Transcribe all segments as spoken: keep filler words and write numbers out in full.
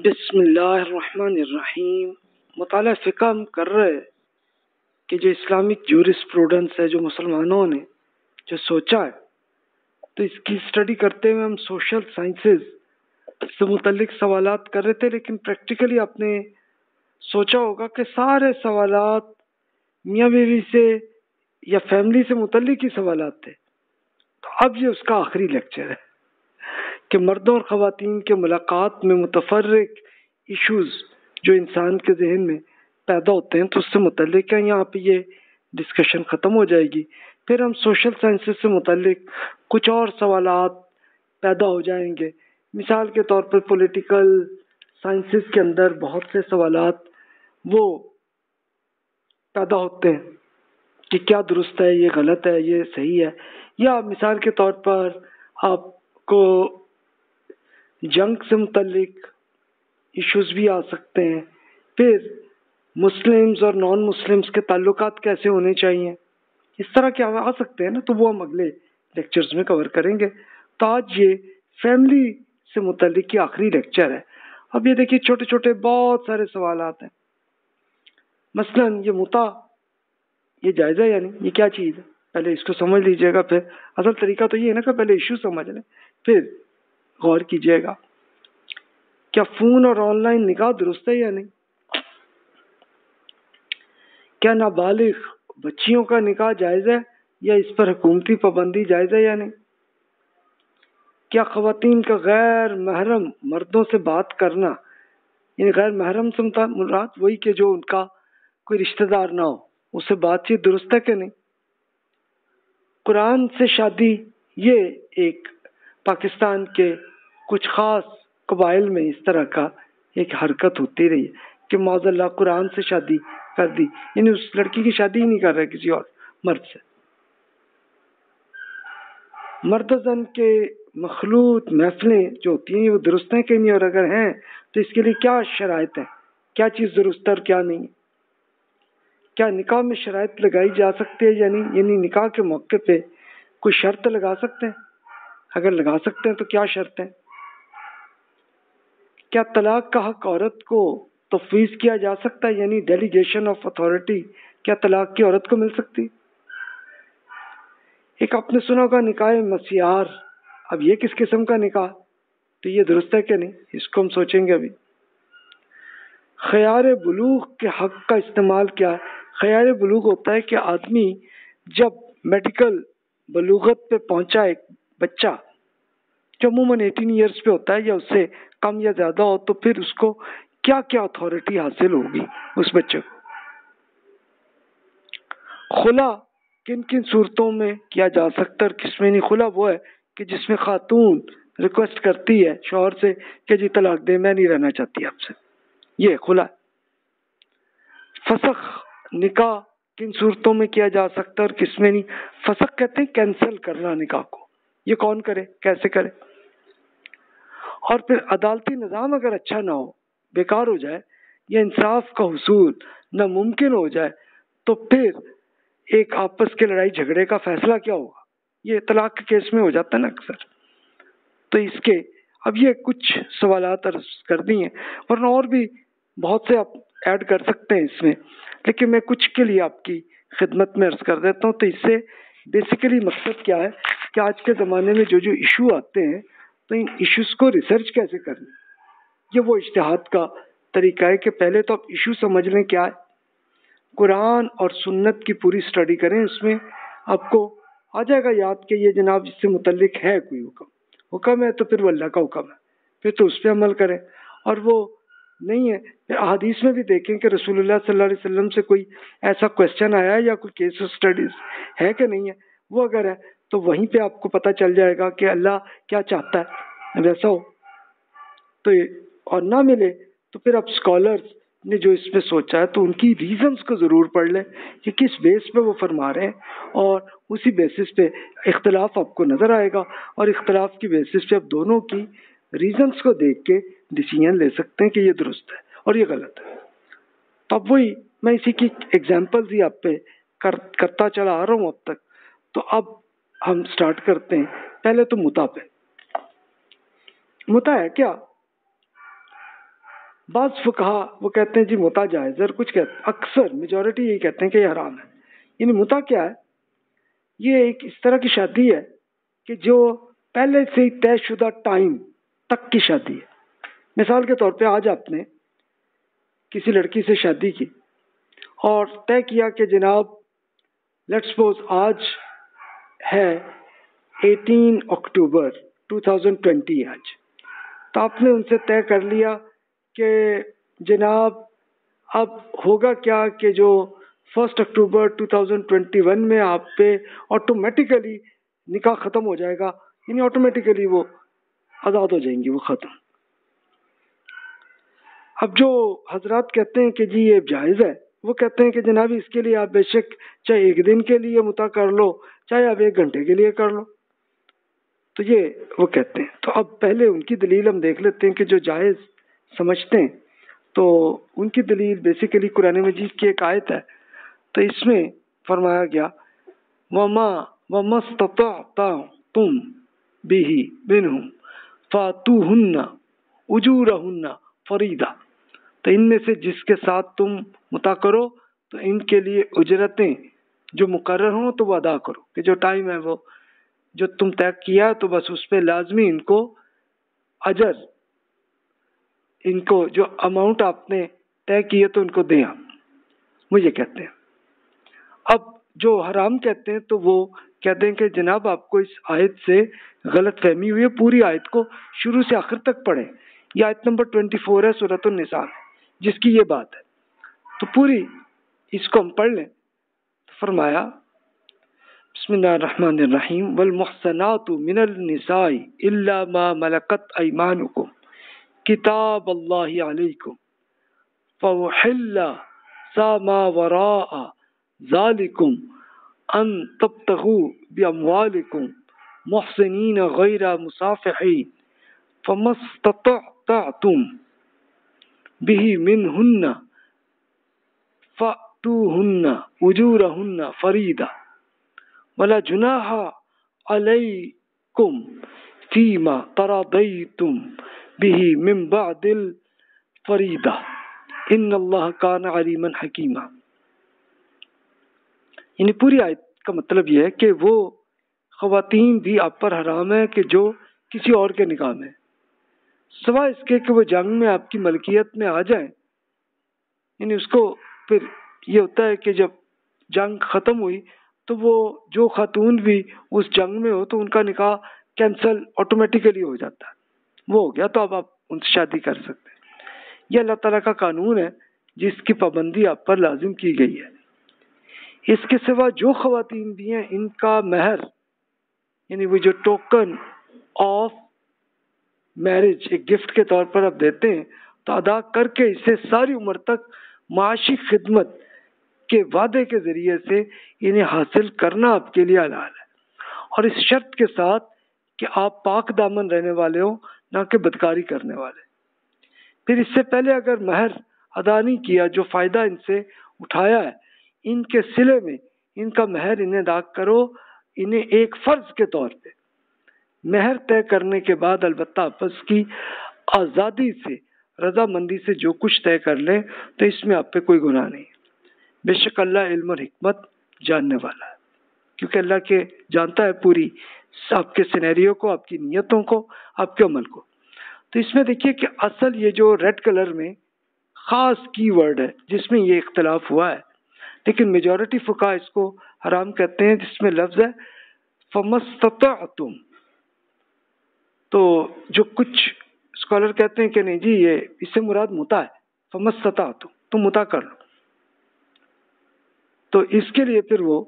बिस्मिल्लाहिर्रहमानिर्रहीम। मुताला फ़िक़्ह हम कर रहे हैं कि जो इस्लामिक जूरिस्प्रूडेंस है, जो मुसलमानों ने जो सोचा है, तो इसकी स्टडी करते हुए हम सोशल साइंसेज से मुतल्लिक सवालात कर रहे थे। लेकिन प्रैक्टिकली आपने सोचा होगा कि सारे सवालात मियाँ बीवी से या फैमिली से मुतल्लिक ही सवालात थे। तो अब ये उसका आखिरी लेक्चर है कि मर्दों और ख़वातीन के मुलाकात में मुतफर्रिक इश्यूज़ जो इंसान के जहन में पैदा होते हैं, तो उससे मुतल्लिक है। यहाँ पे ये डिस्कशन ख़त्म हो जाएगी। फिर हम सोशल साइंसेस से मुतल्लिक कुछ और सवालात पैदा हो जाएंगे। मिसाल के तौर पर पॉलिटिकल साइंसेस के अंदर बहुत से सवालात वो पैदा होते हैं कि क्या दुरुस्त है, ये गलत है, ये सही है। या मिसाल के तौर पर आपको जंग से मुतल्लिक इश्यूज़ भी आ सकते हैं। फिर मुस्लिम्स और नॉन मुस्लिम्स के ताल्लुकात कैसे होने चाहिए, इस तरह के आ सकते हैं ना, तो वो हम अगले लेक्चर्स में कवर करेंगे। तो आज ये फैमिली से मुतल्लिक की आखिरी लेक्चर है। अब ये देखिए, छोटे छोटे बहुत सारे सवालात हैं। मसलन ये मुता, ये जायज़ है या नहीं, ये क्या चीज़ है, पहले इसको समझ लीजिएगा। फिर असल तरीका तो ये है ना कि पहले इशू समझ लें, फिर गौर कीजिएगा। क्या फ़ोन और ऑनलाइन निकाह दुरुस्त है या नहीं? क्या नाबालिग बच्चियों का निकाह जायज़ है या इस पर हुकूमती पाबंदी जायज़ है या नहीं? क्या ख़वातीन का गैर महरम मर्दों से बात करना, यानी गैर महरम से मुराद वही कि जो उनका कोई रिश्तेदार ना हो, उससे बातचीत दुरुस्त है कि नहीं? कुरान से शादी, ये एक पाकिस्तान के कुछ ख़ास कबाइल में इस तरह का एक हरकत होती रही है कि मौज़ल्ला कुरान से शादी कर दी, यानी उस लड़की की शादी ही नहीं कर रहे किसी और मर्द से। मर्द जन के मखलूत महफिलें जो होती हैं वो दुरुस्त हैं कि नहीं, और अगर हैं तो इसके लिए क्या शराइत है, क्या चीज़ दुरुस्त है और क्या नहीं? क्या निकाह में शराइत लगाई जा सकती है या नहीं, यानी निकाह के मौके पे कोई शर्त लगा सकते हैं? अगर लगा सकते हैं तो क्या शर्त है? क्या तलाक का हक औरत को तफवीज़ किया जा सकता है, यानी डेलीगेशन ऑफ अथॉरिटी क्या तलाक की औरत को मिल सकती? एक आपने सुना होगा निकाह मसियार, अब ये किस किस्म का निकाह, तो ये दुरुस्त है कि नहीं, इसको हम सोचेंगे अभी। ख़यार बुलूग के हक का इस्तेमाल क्या है? ख़यार बुलूग होता है कि आदमी जब मेडिकल बलूगत पे पहुंचा, एक बच्चा जो अमूमन अठारह ईयर्स पे होता है या उससे कम या ज़्यादा हो, तो फिर उसको क्या क्या अथॉरिटी हासिल होगी उस बच्चे को। खुला किन किन सूरतों में किया जा सकता है और किसमें नहीं? खुला वो है कि जिसमें खातून रिक्वेस्ट करती है शौहर से कि जी तलाक दे, मैं नहीं रहना चाहती आपसे, ये खुला। फसख निकाह किन सूरतों में किया जा सकता है और किसमें नहीं? फसख कहते हैं कैंसिल करना निकाह को, ये कौन करे, कैसे करे? और फिर अदालती निज़ाम अगर अच्छा ना हो, बेकार हो जाए, या इंसाफ का हुसूल नामुमकिन हो जाए, तो फिर एक आपस के लड़ाई झगड़े का फैसला क्या होगा? ये तलाक के केस में हो जाता है ना अक्सर। तो इसके अब ये कुछ सवालात अर्ज कर दी हैं, वरना और भी बहुत से आप ऐड कर सकते हैं इसमें, लेकिन मैं कुछ के लिए आपकी खिदमत में अर्ज कर देता हूँ। तो इससे बेसिकली मकसद क्या है कि आज के ज़माने में जो जो इशू आते हैं, तो इन इश्यूज़ को रिसर्च कैसे करना, ये वो इज्तिहाद का तरीका है कि पहले तो आप इशू समझ लें क्या है, कुरान और सुन्नत की पूरी स्टडी करें, उसमें आपको आ जाएगा याद कि ये जनाब इससे मुतल्लिक है कोई हुक्म, हुक्म है तो फिर वो अल्लाह का हुक्म है, फिर तो उस पर अमल करें। और वो नहीं है, फिर अहादीस में भी देखें कि रसूलुल्लाह सल्लल्लाहु अलैहि वसल्लम से कोई ऐसा क्वेश्चन आया है या कोई केस स्टडीज है कि नहीं है, वो अगर है तो वहीं पे आपको पता चल जाएगा कि अल्लाह क्या चाहता है, वैसा हो तो ये, और ना मिले तो फिर आप स्कॉलर्स ने जो इस पे सोचा है तो उनकी रीजंस को ज़रूर पढ़ लें कि किस बेस पे वो फरमा रहे हैं, और उसी बेसिस पे इख्तलाफ आपको नज़र आएगा, और इख्तलाफ की बेसिस पे आप दोनों की रीजंस को देख के डिसीजन ले सकते हैं कि ये दुरुस्त है और ये गलत है। तो अब वही मैं इसी की एग्जांपल्स ही आप पे कर, करता चला आ रहा हूँ अब तक। तो अब हम स्टार्ट करते हैं। पहले तो मुता पे, मुता है क्या? बाज़ फुकहा वो कहते हैं जी मुता जायज़, और कुछ कहते अक्सर मेजॉरिटी यही कहते हैं कि ये हराम है। यानी मुता क्या है? ये एक इस तरह की शादी है कि जो पहले से ही तयशुदा टाइम तक की शादी है। मिसाल के तौर पे आज आपने किसी लड़की से शादी की और तय किया कि जनाब लेट्स सपोज आज है अठारह अक्टूबर दो हज़ार बीस आज, तो आपने उनसे तय कर लिया कि जनाब अब होगा क्या कि जो फर्स्ट अक्टूबर दो हज़ार इक्कीस में आप पे ऑटोमेटिकली निकाह ख़त्म हो जाएगा, यानी ऑटोमेटिकली वो आज़ाद हो जाएंगी, वो ख़त्म। अब जो हजरात कहते हैं कि जी ये जायज़ है, वो कहते हैं कि जनाब इसके लिए आप बेशक चाहे एक दिन के लिए मुता कर लो, चाहे आप एक घंटे के लिए कर लो। तो ये वो कहते हैं। तो अब पहले उनकी दलील हम देख लेते हैं कि जो जायज़ समझते हैं, तो उनकी दलील बेसिकली कुरान मजीद की एक आयत है। तो इसमें फरमाया गया वमा वमस्ततअतुम बिही मिनहुम फातूहुन्ना उजूरहुन्ना फरीदा। तो इनमें से जिसके साथ तुम मुता करो तो इनके लिए उजरतें जो मुकर्रर हों तो वो अदा करो, कि जो टाइम है वो जो तुम तय किया तो बस उस पर लाजमी इनको अजर, इनको जो अमाउंट आपने तय किए तो उनको दें आप, मुझे कहते हैं। अब जो हराम कहते हैं तो वो कहते हैं कि जनाब आपको इस आयत से गलत फहमी हुई है, पूरी आयत को शुरू से आखिर तक पढ़ें। यह आयत नंबर चौबीस है सूरत निसा में, जिसकी ये बात है। तो पूरी इसको हम पढ़ लें। तो फरमाया बिस्मिल्लाहिर्रहमानिर्रहीम वल मुहसनातु मिनल निसाई इल्ला मा मलकत अयमानुकुम किताब अल्लाहि अलैकुम फउहिल्ला सा मा वराअ ज़ालिकुम अन तब्तगू बिअमवालिकुम मुहसिनीन गैरा मुसाफिहीन फमस्ततअतुम बिही मिनहुन्ना फअतूहुन्ना उजूरहुन्ना फरीदा वला जुनाहा अलैकुम फीमा तरादैतुम बिही मिन बअदिल फरीदा इन्नल्लाह कान अलीमन हकीमा। यानी पूरी आयत का मतलब यह है कि वो ख़वातीन भी आप पर हराम है कि जो किसी और के निकाह में, सिवाय इसके कि वो जंग में आपकी मलकियत में आ जाए। यानी उसको फिर ये होता है कि जब जंग ख़त्म हुई तो वो जो खातून भी उस जंग में हो तो उनका निकाह कैंसिल ऑटोमेटिकली हो जाता है, वो हो गया तो अब आप उनसे शादी कर सकते हैं। यह अल्लाह ताला का कानून है जिसकी पाबंदी आप पर लाजिम की गई है। इसके सिवा जो ख़वातीन भी हैं इनका महर, यानी वो जो टोकन ऑफ मैरिज एक गिफ्ट के तौर पर आप देते हैं, तो अदा करके इसे सारी उम्र तक माशी खिदमत के वादे के ज़रिए से इन्हें हासिल करना आपके लिए हलाल है, और इस शर्त के साथ कि आप पाक दामन रहने वाले हो, ना कि बदकारी करने वाले। फिर इससे पहले अगर महर अदा नहीं किया, जो फ़ायदा इनसे उठाया है, इनके सिले में इनका महर इन्हें अदा करो। इन्हें एक फ़र्ज के तौर पे महर तय करने के बाद अलबत्ता आपस की आज़ादी से, रजामंदी से जो कुछ तय कर लें तो इसमें आप पे कोई गुनाह नहीं। बेशक अल्लाह इल्म और हिकमत जानने वाला है, क्योंकि अल्लाह के जानता है पूरी आपके सिनेरियो को, आपकी नीयतों को, आपके अमल को। तो इसमें देखिए कि असल ये जो रेड कलर में ख़ास कीवर्ड है जिसमें ये इख्तलाफ हुआ है, लेकिन मेजॉरिटी फुक़हा इसको हराम कहते हैं, जिसमें लफ्ज़ है फमस्ततअतुम। तो जो कुछ स्कॉलर कहते हैं कि नहीं जी ये इससे मुराद मुता है, फमस्ततअतुम तुम मुता कर लो। तो इसके लिए फिर वो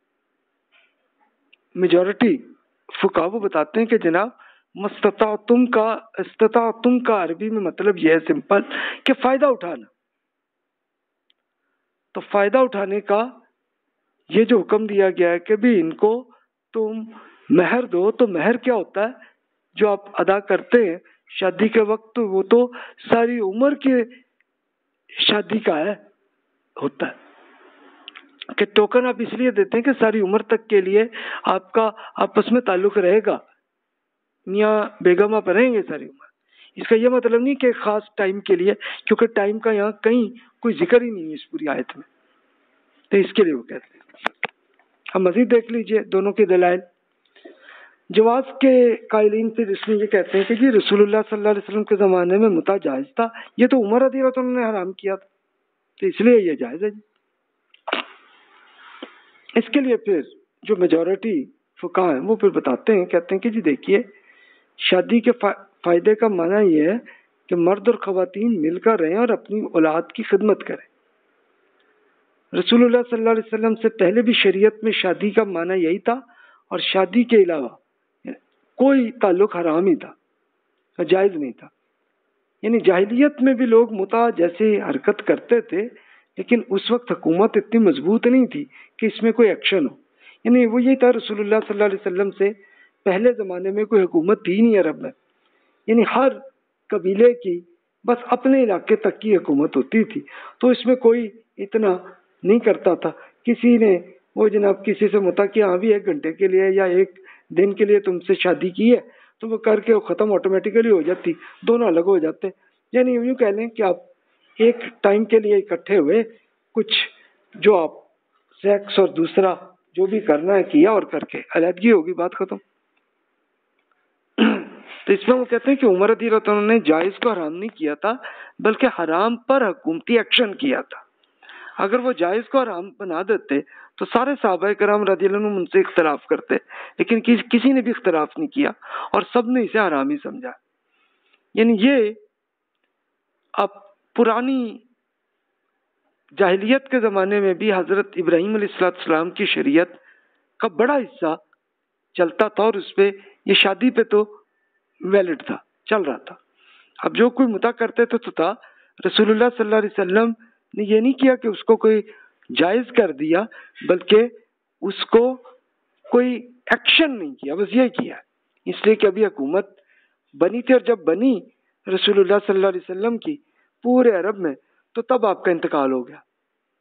मेजॉरिटी फुक़हा वो बताते हैं कि जनाब मस्ततअतुम का इस्ततअतुम का अरबी में मतलब यह है सिंपल कि फ़ायदा उठाना। तो फ़ायदा उठाने का ये जो हुक्म दिया गया है कि भी इनको तुम महर दो, तो महर क्या होता है जो आप अदा करते हैं शादी के वक्त, तो वो तो सारी उम्र के शादी का है होता है कि टोकन आप इसलिए देते हैं कि सारी उम्र तक के लिए आपका आपस में ताल्लुक रहेगा, मियाँ बेगम आप रहेंगे सारी उम्र, इसका यह मतलब नहीं कि खास टाइम के लिए, क्योंकि टाइम का यहाँ कहीं कोई जिक्र ही नहीं है इस पूरी आयत में, तो इसके लिए वो कहते हैं। अब मजीद देख लीजिए दोनों के दलाइल। जवाज के कायलीन फिर इसमें ये कहते हैं कि जी रसूलुल्लाह सल्लल्लाहु अलैहि वसल्लम के ज़माने में मुता जायज़ था, ये तो उमर रज़ी अल्लाह अन्हु ने हराम किया था, तो इसलिए ये जायज़ है जी। इसके लिए फिर जो मेजॉरिटी फुका हैं वो फिर बताते हैं, कहते हैं कि जी देखिए शादी के फा, फायदे का माना ये है कि मर्द और ख़वातीन मिलकर रहें और अपनी औलाद की खिदमत करें। रसूलुल्लाह सल्लल्लाहु अलैहि वसल्लम से पहले भी शरीयत में शादी का माना यही था, और शादी के अलावा कोई ताल्लुक हराम ही था, जायज़ नहीं था। यानी जाहिलियत में भी लोग मुता जैसे हरकत करते थे, लेकिन उस वक्त हुकूमत इतनी मजबूत नहीं थी कि इसमें कोई एक्शन हो। यानी वो यही था, रसूलुल्लाह सल्लल्लाहु अलैहि वसल्लम से पहले ज़माने में कोई हुकूमत थी नहीं अरब में, यानी हर कबीले की बस अपने इलाके तक की हुकूमत होती थी, तो इसमें कोई इतना नहीं करता था। किसी ने वो जनाब किसी से मुता कि हाँ भी एक घंटे के लिए या एक दिन के लिए तुमसे शादी की है, तो वो करके वो ख़त्म ऑटोमेटिकली हो जाती, दोनों अलग हो जाते। यानी यूँ कह लें कि आप एक टाइम के लिए इकट्ठे हुए, कुछ जो आप सेक्स और दूसरा जो भी करना है किया और करके अलहदगी होगी, बात खत्म। तो इसमें वो कहते हैं कि उमर रज़ी अल्लाह अन्हु ने जायज़ को हराम नहीं किया था, बल्कि हराम पर हुकूमती एक्शन किया था। अगर वो जायज़ को हराम बना देते तो सारे सहाबा किराम रज़ी अल्लाह अन्हुम उनसे इख्तलाफ करते, लेकिन किस, किसी ने भी इख्तलाफ नहीं किया और सब ने इसे हराम ही समझा। यानी ये अब पुरानी जाहिलियत के ज़माने में भी हज़रत इब्राहीम अलैहिस्सलाम की शरीयत का बड़ा हिस्सा चलता था, और उस पर ये शादी पे तो वैलिड था, चल रहा था। अब जो कोई मुता करते थे तो था, रसूलुल्लाह सल्लल्लाहु अलैहि वसल्लम ने ये नहीं किया कि उसको कोई जायज़ कर दिया, बल्कि उसको कोई एक्शन नहीं किया, बस ये किया। इसलिए कि अभी हुकूमत बनी थी, और जब बनी रसूलुल्लाह सल्लल्लाहु अलैहि वसल्लम की पूरे अरब में, तो तब आपका इंतकाल हो गया।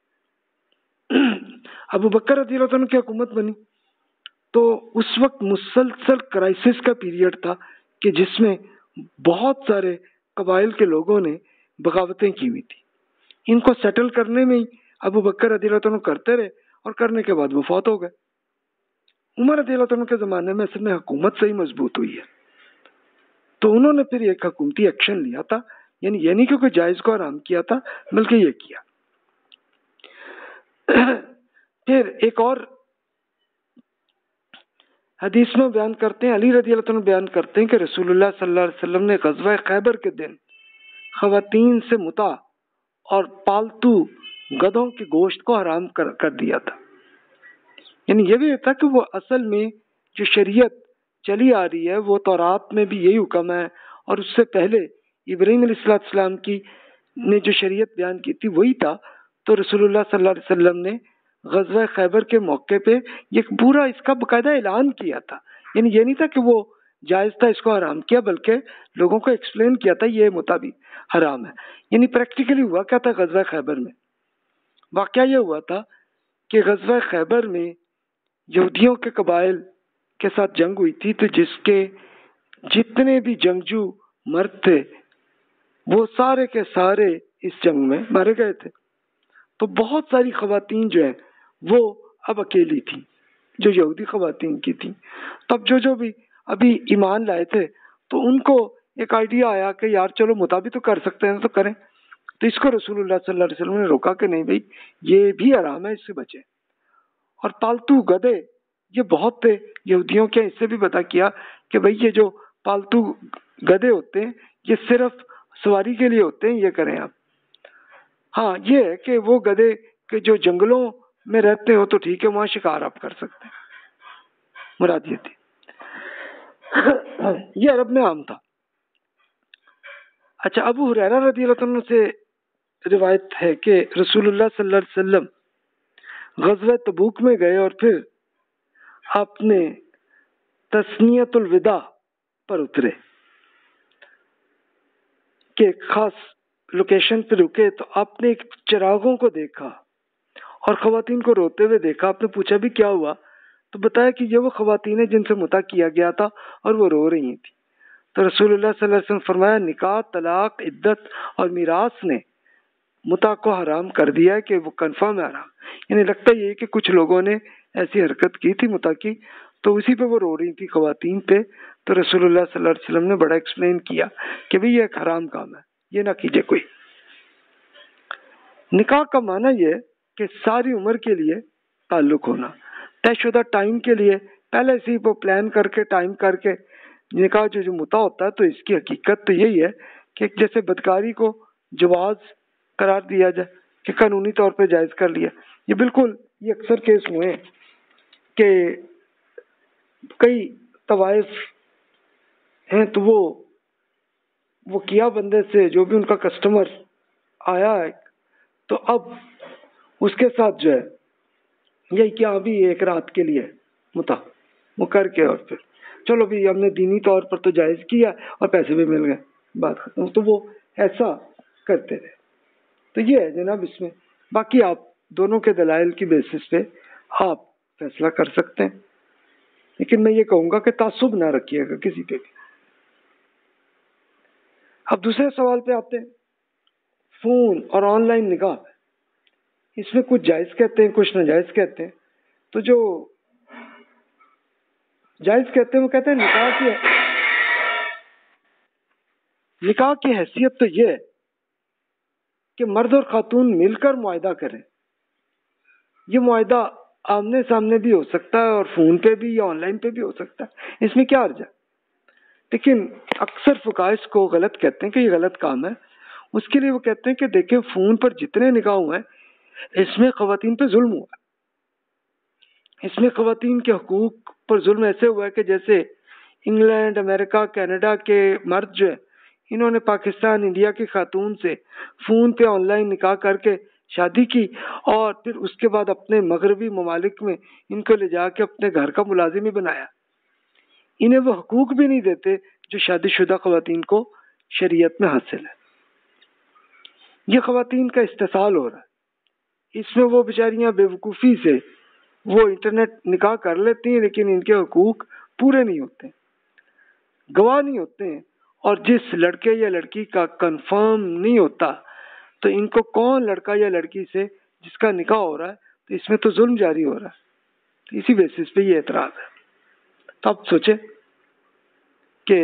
अबू बकर रज़ी अल्लाह अन्हु की हुकूमत बनी, तो उस वक्त मुसलसल क्राइसिस का पीरियड था कि जिसमें बहुत सारे कबाइल के लोगों ने बगावतें की हुई थी। इनको सेटल करने में ही अबू बकर रज़ी अल्लाह अन्हु करते रहे, और करने के बाद वो फौत हो गए। उमर रज़ी अल्लाह अन्हु के ज़माने में असल में हुकूमत से ही मजबूत हुई है, तो उन्होंने फिर एक हुकूमती एक्शन लिया था। यानी ये नहीं कि कोई जायज़ को हराम किया था, बल्कि ये किया। फिर एक और हदीस में बयान करते हैं, अली रज़ी अल्लाह अन्हु बयान करते हैं कि रसूलुल्लाह सल्लल्लाहु अलैहि वसल्लम ने ग़ज़वा खैबर के दिन ख़वातीन से मुता और पालतू गधों के गोश्त को हराम कर, कर दिया था। यानी ये भी था कि वो असल में जो शरीयत चली आ रही है वो तौरात में भी यही हुक्म है, और उससे पहले इब्राहीम अलैहिस्सलाम की ने जो शरीयत बयान की थी वही था। तो रसूलुल्लाह सल्लल्लाहु अलैहि वसल्लम ने ग़ज़वा खैबर के मौके पे ये पूरा इसका बाकायदा ऐलान किया था। यानी ये नहीं था कि वो जायज़ था इसको हराम किया, बल्कि लोगों को एक्सप्लेन किया था ये मुताबिक हराम है। यानी प्रैक्टिकली हुआ क्या था ग़ज़वा खैबर में? वाक़या ये हुआ था कि ग़ज़वा खैबर में यहूदियों के कबाइल के साथ जंग हुई थी, तो जिसके जितने भी जंगजू मर्द थे वो सारे के सारे इस जंग में मारे गए थे। तो बहुत सारी ख़वातीन जो है वो अब अकेली थी, जो यहूदी ख़वातीन की थी। तब जो जो भी अभी ईमान लाए थे, तो उनको एक आइडिया आया कि यार चलो मुताबिक तो कर सकते हैं तो करें। तो इसको रसूलुल्लाह सल्लल्लाहु अलैहि वसल्लम ने रोका कि नहीं भाई, ये भी हराम है, इससे बचे। और पालतू गधे ये बहुत थे यहूदियों के, इससे भी पता किया कि भाई ये जो पालतू गधे होते हैं ये सिर्फ सवारी के लिए होते हैं, ये करें आप। हाँ ये है कि वो गधे के जो जंगलों में रहते हो तो ठीक है, वहां शिकार आप कर सकते हैं, मुराद ये थी। ये अरब में आम था। अच्छा, अबू हुरैरा रज़ी अल्लाह अन्हु से रिवायत है कि रसूलुल्लाह सल्लल्लाहु अलैहि वसल्लम ग़ज़वा तबूक में गए और फिर आपने तस्नियतुल विदा पर उतरे के खास लोकेशन पर रुके, तो आपने एक चिरागों को देखा और ख़वातीन को रोते हुए देखा। आपने पूछा भी क्या हुआ, तो बताया कि ये वो ख़वातीन है जिनसे मुता किया गया था और वो रो रही थी। तो रसूलुल्लाह सल्लल्लाहु अलैहि वसल्लम फरमाया निकाह, तलाक, इद्दत और मीरास ने मुता को हराम कर दिया है कि वो कंफर्म है हराम। यानी लगता ये है कि कुछ लोगों ने ऐसी हरकत की थी मुता की, तो उसी पे वो रो रही थी खवातीन पे। तो रसूलुल्लाह सल्लल्लाहु अलैहि वसल्लम ने बड़ा एक्सप्लेन किया कि भाई ये एक हराम काम है, ये ना कीजिए कोई। निकाह का माना ये कि सारी उम्र के लिए ताल्लुक होना, तयशुदा टाइम के लिए पहले से ही वो प्लान करके टाइम करके निकाह जो जो मुता होता है। तो इसकी हकीकत तो यही है कि जैसे बदकारी को जवाज करार दिया जाए कि कानूनी तौर पे जायज कर लिया। ये बिल्कुल ये अक्सर केस हुए कि कई तवाइफ हैं तो वो वो किया बंदे से जो भी उनका कस्टमर आया है, तो अब उसके साथ जो है यही क्या अभी एक रात के लिए मुता वो करके और फिर चलो भी हमने दीनी तौर पर तो जायज किया और पैसे भी मिल गए, बात खत्म। तो वो ऐसा करते रहे। तो ये है जनाब इसमें। बाकी आप दोनों के दलाइल की बेसिस पे आप फैसला कर सकते हैं, लेकिन मैं ये कहूँगा कि तासुब ना रखिएगा किसी पे भी। अब दूसरे सवाल पे आते हैं, फोन और ऑनलाइन निकाह, इसमें कुछ जायज कहते हैं कुछ नाजायज कहते हैं। तो जो जायज कहते हैं वो कहते हैं निकाह की निकाह की हैसियत तो ये है कि मर्द और खातून मिलकर मुआहदा करें। ये मुआहदा आमने सामने भी हो सकता है और फोन पे भी या ऑनलाइन पे भी हो सकता है, इसमें क्या अर्ज है। लेकिन अक्सर फुकाहा इसको गलत कहते हैं कि ये गलत काम है। उसके लिए वो कहते हैं कि देखें फोन पर जितने निकाह हुए हैं इसमें खवातीन पे जुल्म हुआ है, इसमें खवातीन के हकूक पर जुल्म ऐसे हुआ है कि जैसे इंग्लैंड, अमेरिका, कनाडा के मर्द जो है इन्होंने पाकिस्तान, इंडिया की खातून से फोन पे ऑनलाइन निकाह करके शादी की और फिर उसके बाद अपने मगरबी ममालिक में इनको ले जाके अपने घर का मुलाजिम ही बनाया। इन्हें वो हकूक भी नहीं देते जो शादीशुदा खवातीन को शरीयत में हासिल है। ये खवातीन का इस्तेसाल हो रहा है। इसमें वो बेचारियां बेवकूफ़ी से वो इंटरनेट निकाह कर लेती हैं, लेकिन इनके हकूक पूरे नहीं होते, गवाह नहीं होते हैं। और जिस लड़के या लड़की का कंफर्म नहीं होता तो इनको कौन लड़का या लड़की से जिसका निकाह हो रहा है, तो इसमें तो जुल्म जारी हो रहा है। तो इसी बेसिस पे ये एतराज है। तो आप सोचे कि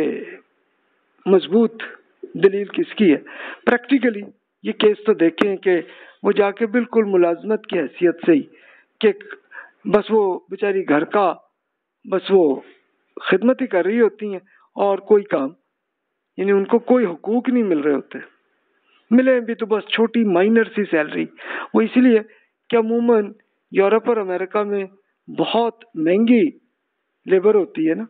मजबूत दलील किसकी है। प्रैक्टिकली ये केस तो देखें कि वो जाके बिल्कुल मुलाजमत की हैसियत से ही कि बस वो बेचारी घर का बस वो खिदमत ही कर रही होती हैं और कोई काम, यानी उनको कोई हुकूक नहीं मिल रहे होते, मिले भी तो बस छोटी माइनर सी सैलरी। वो इसलिए कि अमूमन यूरोप और अमेरिका में बहुत महंगी लेबर होती है ना,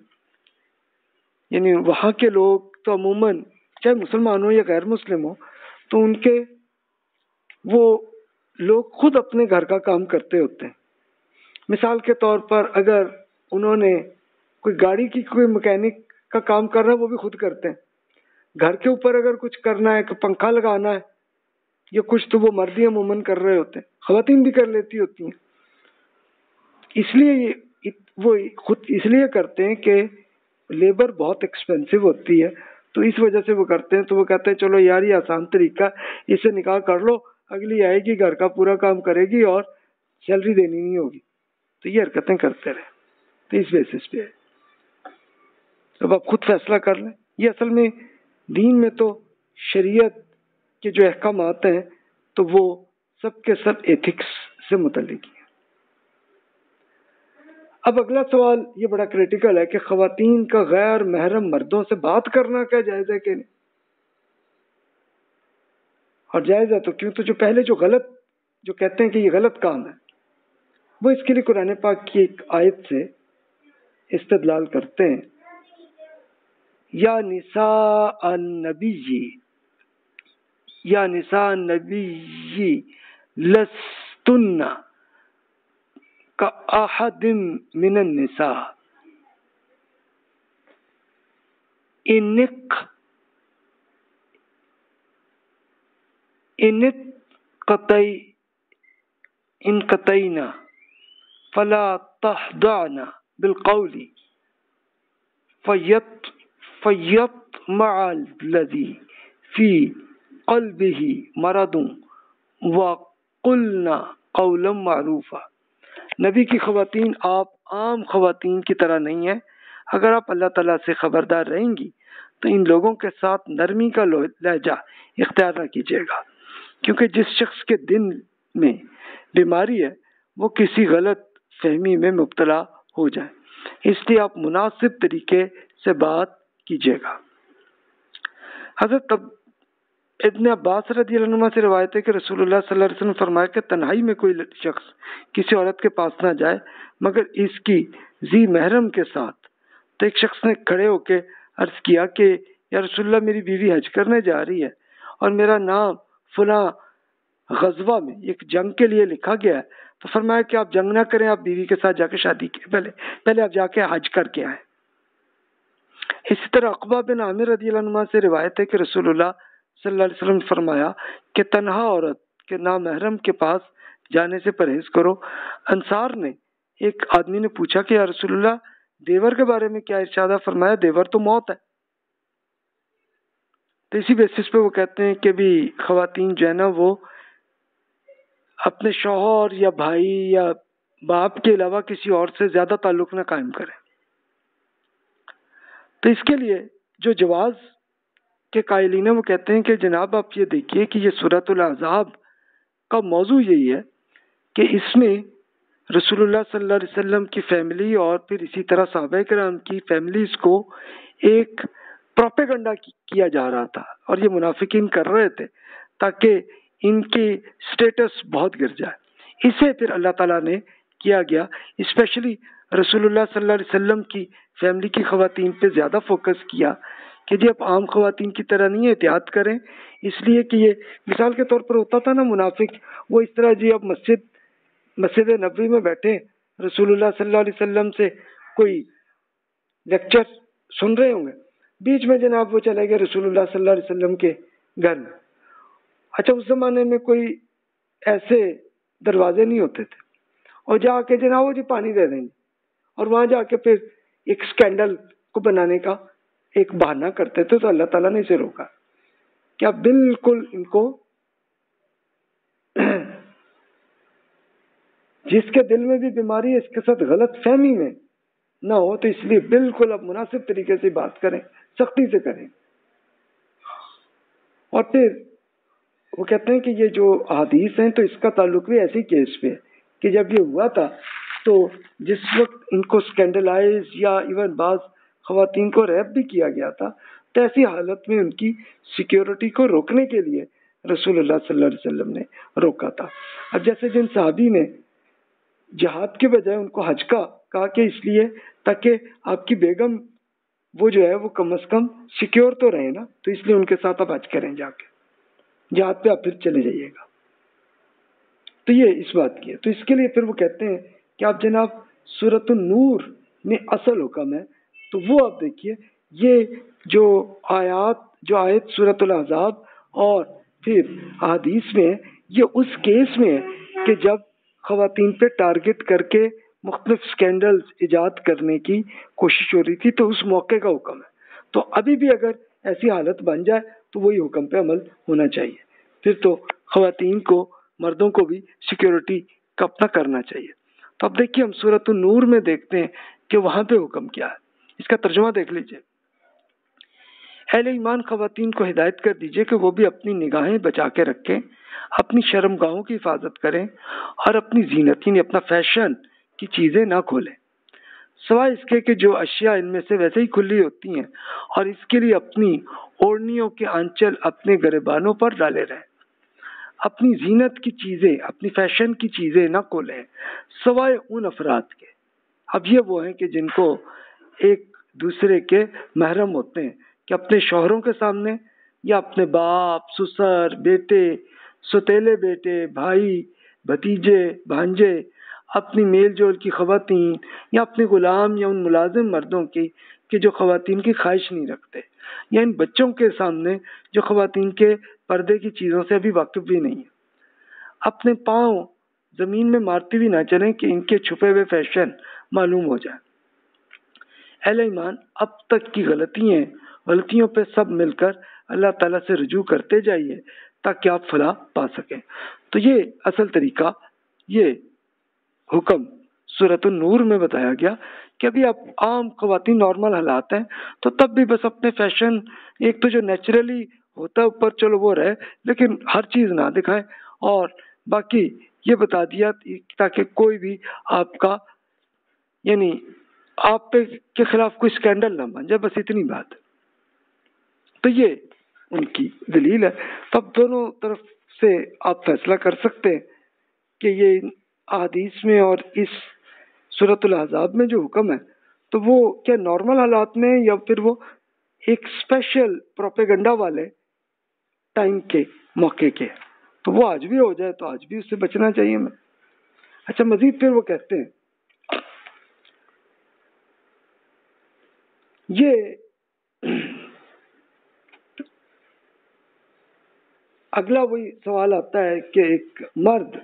यानी वहाँ के लोग तो अमूमन चाहे मुसलमान हो या गैर मुस्लिम हो तो उनके वो लोग खुद अपने घर का काम करते होते हैं। मिसाल के तौर पर अगर उन्होंने कोई गाड़ी की कोई मैकेनिक का काम कर रहा है वो भी खुद करते हैं। घर के ऊपर अगर कुछ करना है, पंखा लगाना है या कुछ, तो वो मर्दी अमूमन कर रहे होते हैं, खवातीन भी कर लेती होती हैं। इसलिए वो खुद इसलिए करते हैं कि लेबर बहुत एक्सपेंसिव होती है, तो इस वजह से वो करते हैं। तो वो कहते हैं चलो यार ये आसान तरीका, इससे निकाह कर लो, अगली आएगी घर का पूरा काम करेगी और सैलरी देनी नहीं होगी। तो ये हरकतें करते रहे। तो इस बेसिस पे अब आप खुद फैसला कर लें। ये असल में दीन में तो शरीयत के जो अहकामात हैं तो वो सब के सब एथिक्स से मुतल्लिक है। अब अगला सवाल ये बड़ा क्रिटिकल है कि खवातीन का गैर महरम मर्दों से बात करना क्या जायज़ है कि नहीं। और जायज़ है तो क्यों। तो जो पहले जो गलत जो कहते हैं कि ये गलत काम है, वो इसके लिए कुरान पाक की एक आयत से इस्तदलाल करते हैं, या निसा अन्नबी या निसा नबी लस्तुन्ना का अहदिम मिनन निसा इनिक इनिक कतई इन कतईना फला तहदाना बिलकौली फयत फयत्मअल लज़ी फी क़ल्बिही मरदुन वक़ुलना क़ौलन मअरूफ़ा। नबी की ख़वातीन आप आम ख़वातीन की तरह नहीं है। अगर आप अल्लाह ताला से खबरदार रहेंगी तो इन लोगों के साथ नरमी का लहजा इख्तियार न कीजिएगा, क्योंकि जिस शख्स के दिल में बीमारी है वो किसी गलत फहमी में मुब्तला हो जाए, इसलिए आप मुनासिब तरीके से बात कीजिएगा। हज़रत तब इब्न अब्बास रज़ियल्लाहु अन्हुमा से रिवायत है कि रसूलुल्लाह सल्लल्लाहु अलैहि वसल्लम फरमाया कि तन्हाई में कोई शख्स किसी औरत के पास ना जाए मगर इसकी जी महरम के साथ। तो एक शख्स ने खड़े होकर अर्ज किया कि या रसूलुल्लाह, मेरी बीवी हज करने जा रही है और मेरा नाम फला गज़वा में एक जंग के लिए लिखा गया है। तो फरमाया कि आप जंग ना करें, आप बीवी के साथ जाके शादी के पहले पहले आप जाके हज करके आए। इसी तरह अक़बा बिन आमिर रज़ियल्लाहु अन्हु से रिवायत है कि रसूलुल्लाह सल्लल्लाहु अलैहि वसल्लम फरमाया कि तन्हा औरत के नामहरम के पास जाने से परहेज करो। अंसार ने एक आदमी ने पूछा कि या रसूलुल्लाह, देवर के बारे में क्या इरशाद? फरमाया देवर तो मौत है। तो इसी बेसिस पे वो कहते हैं कि भी ख़वातीन जो है ना वो अपने शौहर या भाई या बाप के अलावा किसी और से ज्यादा ताल्लुक न कायम करें। तो इसके लिए जो जवाज के कायलीन है वो कहते हैं कि जनाब आप ये देखिए कि ये सूरतुल अहज़ाब का मौजू यही है कि इसमें रसूलुल्लाह सल्लल्लाहु अलैहि वसल्लम की फैमिली और फिर इसी तरह सहाबा किराम की फैमिलीज को एक प्रोपेगेंडा किया जा रहा था और ये मुनाफिकीन कर रहे थे ताकि इनकी स्टेटस बहुत गिर जाए। इसे फिर अल्लाह ताला ने किया गया, स्पेशली रसूलुल्लाह सल्लल्लाहु अलैहि वसल्लम की फैमिली की ख़वातीन पे ज़्यादा फोकस किया कि जी आप आम ख़वातीन की तरह नहीं है, एहतियात करें। इसलिए कि ये मिसाल के तौर पर होता था ना मुनाफिक, वो इस तरह जी अब मस्जिद मस्जिद नबवी में बैठे रसूलुल्लाह सल्लल्लाहु अलैहि वसल्लम से कोई लेक्चर सुन रहे होंगे, बीच में जनाब वो चले गए रसूलुल्लाह सल्लल्लाहु अलैहि वसल्लम के घर में। अच्छा, उस जमाने में कोई ऐसे दरवाजे नहीं होते थे और जाके जनाब वो जी पानी दे देंगे और वहां जाके फिर एक स्कैंडल को बनाने का एक बहाना करते थे। तो अल्लाह ताला ने इसे रोका कि आप बिल्कुल इनको जिसके दिल में भी बीमारी है इसके साथ गलत फहमी में ना हो, तो इसलिए बिल्कुल अब मुनासिब तरीके से बात करें, सख्ती से करें। और फिर वो कहते हैं कि ये जो हदीस हैं तो इसका ताल्लुक भी ऐसे केस पे है कि जब ये हुआ था तो जिस वक्त इनको स्कैंडलाइज या इवन बाज ख़वातीन को रैप भी किया गया था, तो ऐसी हालत में उनकी सिक्योरिटी को रोकने के लिए रसूलुल्लाह सल्लल्लाहु अलैहि वसल्लम ने रोका था। अब जैसे जिन साहबी ने जिहाद के बजाय उनको हज का कहा कि इसलिए ताकि आपकी बेगम वो जो है वो कम से कम सिक्योर तो रहे ना, तो इसलिए उनके साथ आप हज करें, जाके जिहाद पे आप फिर चले जाइएगा। तो ये इस बात की है। तो इसके लिए फिर वो कहते हैं कि आप जनाब सूरतुन नूर में असल हुक्म है, तो वो आप देखिए ये जो आयात जो आयत सूरतुल अहज़ाब और फिर हदीस में ये उस केस में है कि जब ख़वातीन पे टारगेट करके मुख्तलिफ स्कैंडल्स इजाद करने की कोशिश हो रही थी, तो उस मौके का हुक्म है। तो अभी भी अगर ऐसी हालत बन जाए तो वही हुक्म पे अमल होना चाहिए। फिर तो ख़वातीन को मर्दों को भी सिक्योरिटी का अपना करना चाहिए। तो अब देखिए हम सूरत नूर में देखते हैं कि वहां पे हुक्म क्या है, इसका तर्जुमा देख लीजिए। अहले ईमान ख़वातीन को हिदायत कर दीजिए कि वो भी अपनी निगाहें बचा के रखें, अपनी शर्मगाहों की हिफाजत करें और अपनी जीनत यानी अपना फैशन की चीज़ें ना खोलें, सवाए इसके कि जो अशिया इनमें से वैसे ही खुली होती हैं, और इसके लिए अपनी ओढ़नियों के आंचल अपने गिरबानों पर डाले रहें। अपनी जीनत की चीज़ें, अपनी फैशन की चीज़ें ना खोलें सवाए उन अफराद के। अब ये वो हैं कि जिनको एक दूसरे के महरम होते हैं कि अपने शौहरों के सामने या अपने बाप, ससुर, बेटे, सौतेले बेटे, भाई, भतीजे, भांजे, अपनी मेल जोल की ख़वातीन या अपने गुलाम या उन मुलाजिम मर्दों की कि जो ख़वातीन की ख्वाहिश नहीं रखते, या इन बच्चों के सामने जो ख़वातीन के पर्दे की चीज़ों से अभी वाकिफ भी नहीं है। अपने पाँव ज़मीन में मारते भी ना चलें कि इनके छुपे हुए फैशन मालूम हो जाए। अहले ईमान अब तक की गलतियाँ गलतियों पे सब मिलकर अल्लाह ताला से रुजू करते जाइए ताकि आप फलाह पा सकें। तो ये असल तरीका, ये हुक्म सूरत नूर में बताया गया कि अभी आप आम ख़वातीन नॉर्मल हालात हैं तो तब भी बस अपने फैशन, एक तो जो नेचुरली होता है ऊपर चलो वो रहे, लेकिन हर चीज़ ना दिखाएं, और बाकी ये बता दिया ताकि कोई भी आपका यानी आप पे के खिलाफ कोई स्कैंडल ना बन जाए, बस इतनी बात। तो ये उनकी दलील है। तब दोनों तरफ से आप फैसला कर सकते हैं कि ये अहादीस में और इस सूरतुल अहज़ाब में जो हुक्म है तो वो क्या नॉर्मल हालात में या फिर वो एक स्पेशल प्रोपेगेंडा वाले टाइम के मौके के, तो वो आज भी हो जाए तो आज भी उससे बचना चाहिए हमें। अच्छा, मजीद फिर वो कहते हैं ये अगला वही सवाल आता है कि एक मर्द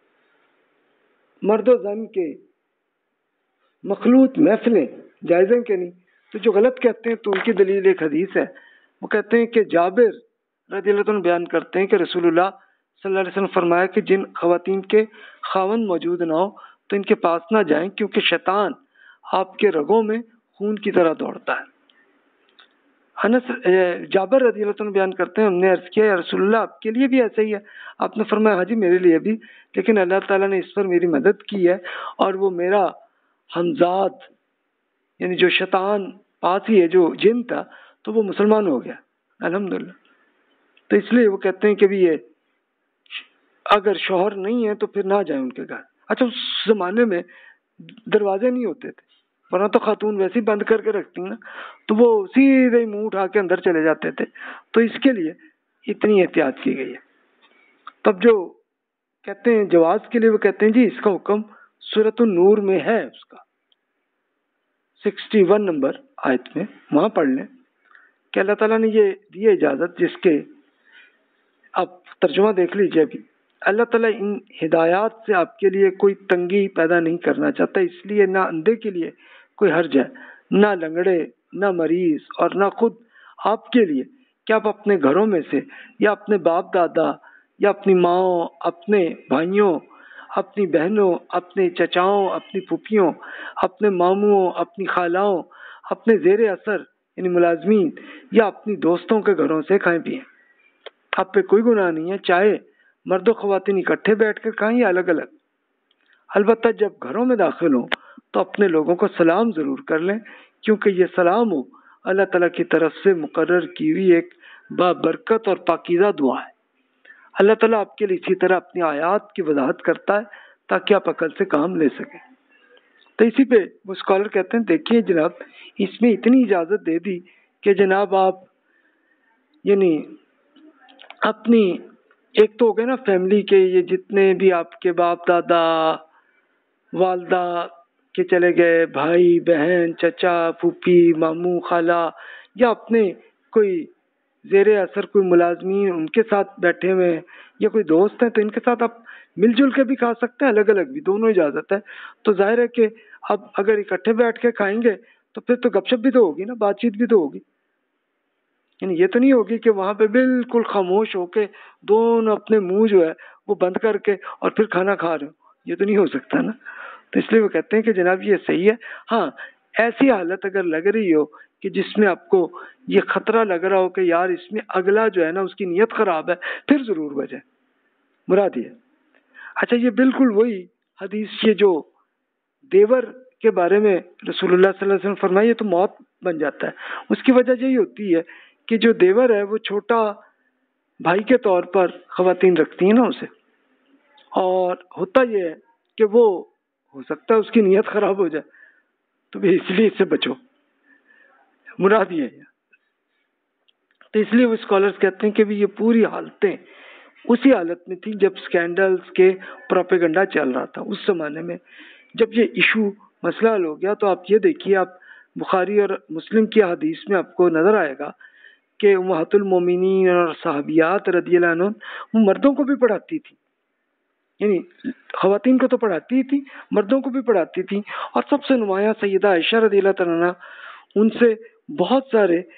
मर्दो जन के मखलूत महफिलें जायज़ हैं कि नहीं। तो जो गलत कहते हैं तो उनकी दलील एक हदीस है। वो कहते हैं कि जाबिर रज़ियल्लाहु अन्हु बयान करते हैं कि रसूलुल्लाह सल्लल्लाहु अलैहि वसल्लम फरमाया कि जिन खवातीन के खावंद मौजूद ना हो तो इनके पास ना जाएं, क्योंकि शैतान आपके रगों में खून की तरह दौड़ता है। अनस जाबिर रज़ियल्लाहु अन्हु बयान करते हैं, हमने अर्ज़ किया या रसूलुल्लाह आपके लिए भी ऐसा ही है। आपने फरमाया हाँ जी मेरे लिए भी, लेकिन अल्लाह ताला ने इस पर मेरी मदद की है और वो मेरा हमजाद यानी जो शैतान पास ही है, जो जिन था, तो वो मुसलमान हो गया अल्हम्दुलिल्लाह। तो इसलिए वो कहते हैं कि भी ये अगर शौहर नहीं है तो फिर ना जाए उनके घर। अच्छा, उस जमाने में दरवाजे नहीं होते थे, वरना तो खातून वैसे ही बंद करके रखती ना, तो वो सीधे ही मुंह उठा के अंदर चले जाते थे। तो इसके लिए इतनी एहतियात की गई है। तब जो कहते हैं जवाज के लिए, वो कहते हैं जी इसका हुक्म सूरतुन नूर में है, उसका इकसठ नंबर आयत में, वहां पढ़ लें कि अल्लाह ताला ने ये दी है इजाजत, जिसके आप तर्जुमा देख लीजिए। अभी अल्लाह ताला इन हिदायत से आपके लिए कोई तंगी पैदा नहीं करना चाहता, इसलिए ना अंधे के लिए कोई हर्ज है, ना लंगड़े, ना मरीज, और ना खुद आपके लिए कि आप अपने घरों में से या अपने बाप दादा या अपनी माओ, अपने भाइयों, अपनी बहनों, अपने चचाओं, अपनी फूफियों, अपने मामुओं, अपनी खालाओं, अपने जेर असर यानी मुलाजमीन या अपनी दोस्तों के घरों से खाएं पिएं। आप पे कोई गुनाह नहीं है, चाहे मर्दो ख्वातीन इकट्ठे बैठकर खाएं या अलग अलग। अलबत्ता जब घरों में दाखिल हो तो अपने लोगों को सलाम जरूर कर लें, क्योंकि ये सलाम हो अल्लाह ताला की तरफ से मुकर्रर की हुई एक बाबरकत और पाकीज़ा दुआ है। अल्लाह ताला आपके लिए इसी तरह अपनी आयात की वजाहत करता है ताकि आप अकल से काम ले सकें। तो इसी पे वो स्कॉलर कहते हैं, देखिए जनाब, इसमें इतनी इजाज़त दे दी कि जनाब आप यानी अपनी एक तो हो गए ना फैमिली के, ये जितने भी आपके बाप दादा वालदा के चले गए, भाई बहन, चचा फूफी, मामू, खाला, या अपने कोई जेरे असर कोई मुलाजमीन उनके साथ बैठे हुए हैं, या कोई दोस्त हैं, तो इनके साथ आप मिलजुल के भी खा सकते हैं, अलग अलग भी, दोनों इजाज़त है। तो जाहिर है कि अब अगर इकट्ठे बैठ के खाएंगे तो फिर तो गपशप भी तो होगी ना, बातचीत भी तो होगी। यानी ये तो नहीं होगी कि वहाँ पे बिल्कुल खामोश होके दोनों अपने मुंह जो है वो बंद करके और फिर खाना खा रहे हो, ये तो नहीं हो सकता ना। तो इसलिए वो कहते हैं कि जनाब ये सही है। हाँ, ऐसी हालत अगर लग रही हो कि जिसमें आपको ये खतरा लग रहा हो कि यार इसमें अगला जो है ना उसकी नीयत खराब है, फिर जरूर बचे, मुराद ये। अच्छा, ये बिल्कुल वही हदीस ये जो देवर के बारे में रसूलुल्लाह सल्लल्लाहु अलैहि वसल्लम फरमाया, ये तो मौत बन जाता है। उसकी वजह यही होती है कि जो देवर है वो छोटा भाई के तौर पर खवातीन रखती हैं ना उसे, और होता ये है कि वो हो सकता है उसकी नीयत खराब हो जाए, तो भी इसलिए इससे बचो, मुराद ये है। तो इसलिए वो स्कॉलर्स कहते हैं कि भी ये पूरी हालतें उसी हालत में थी जब स्कैंडल्स के प्रोपेगेंडा चल रहा था। उस जमाने में जब ये इशू मसला हल हो गया, तो आप ये देखिए, आप बुखारी और मुस्लिम की हदीस में आपको नजर आएगा कि उम्महातुल मोमिनीन और साहबियात रदियल्लाहु अन्हुम वो मर्दों को भी पढ़ाती थी, यानी खवातीन को तो पढ़ाती ही थी, मर्दों को भी पढ़ाती थी। और सबसे नुमाया सैयदा आयशा रदियल्लाहु अन्हा, उनसे बहुत सारे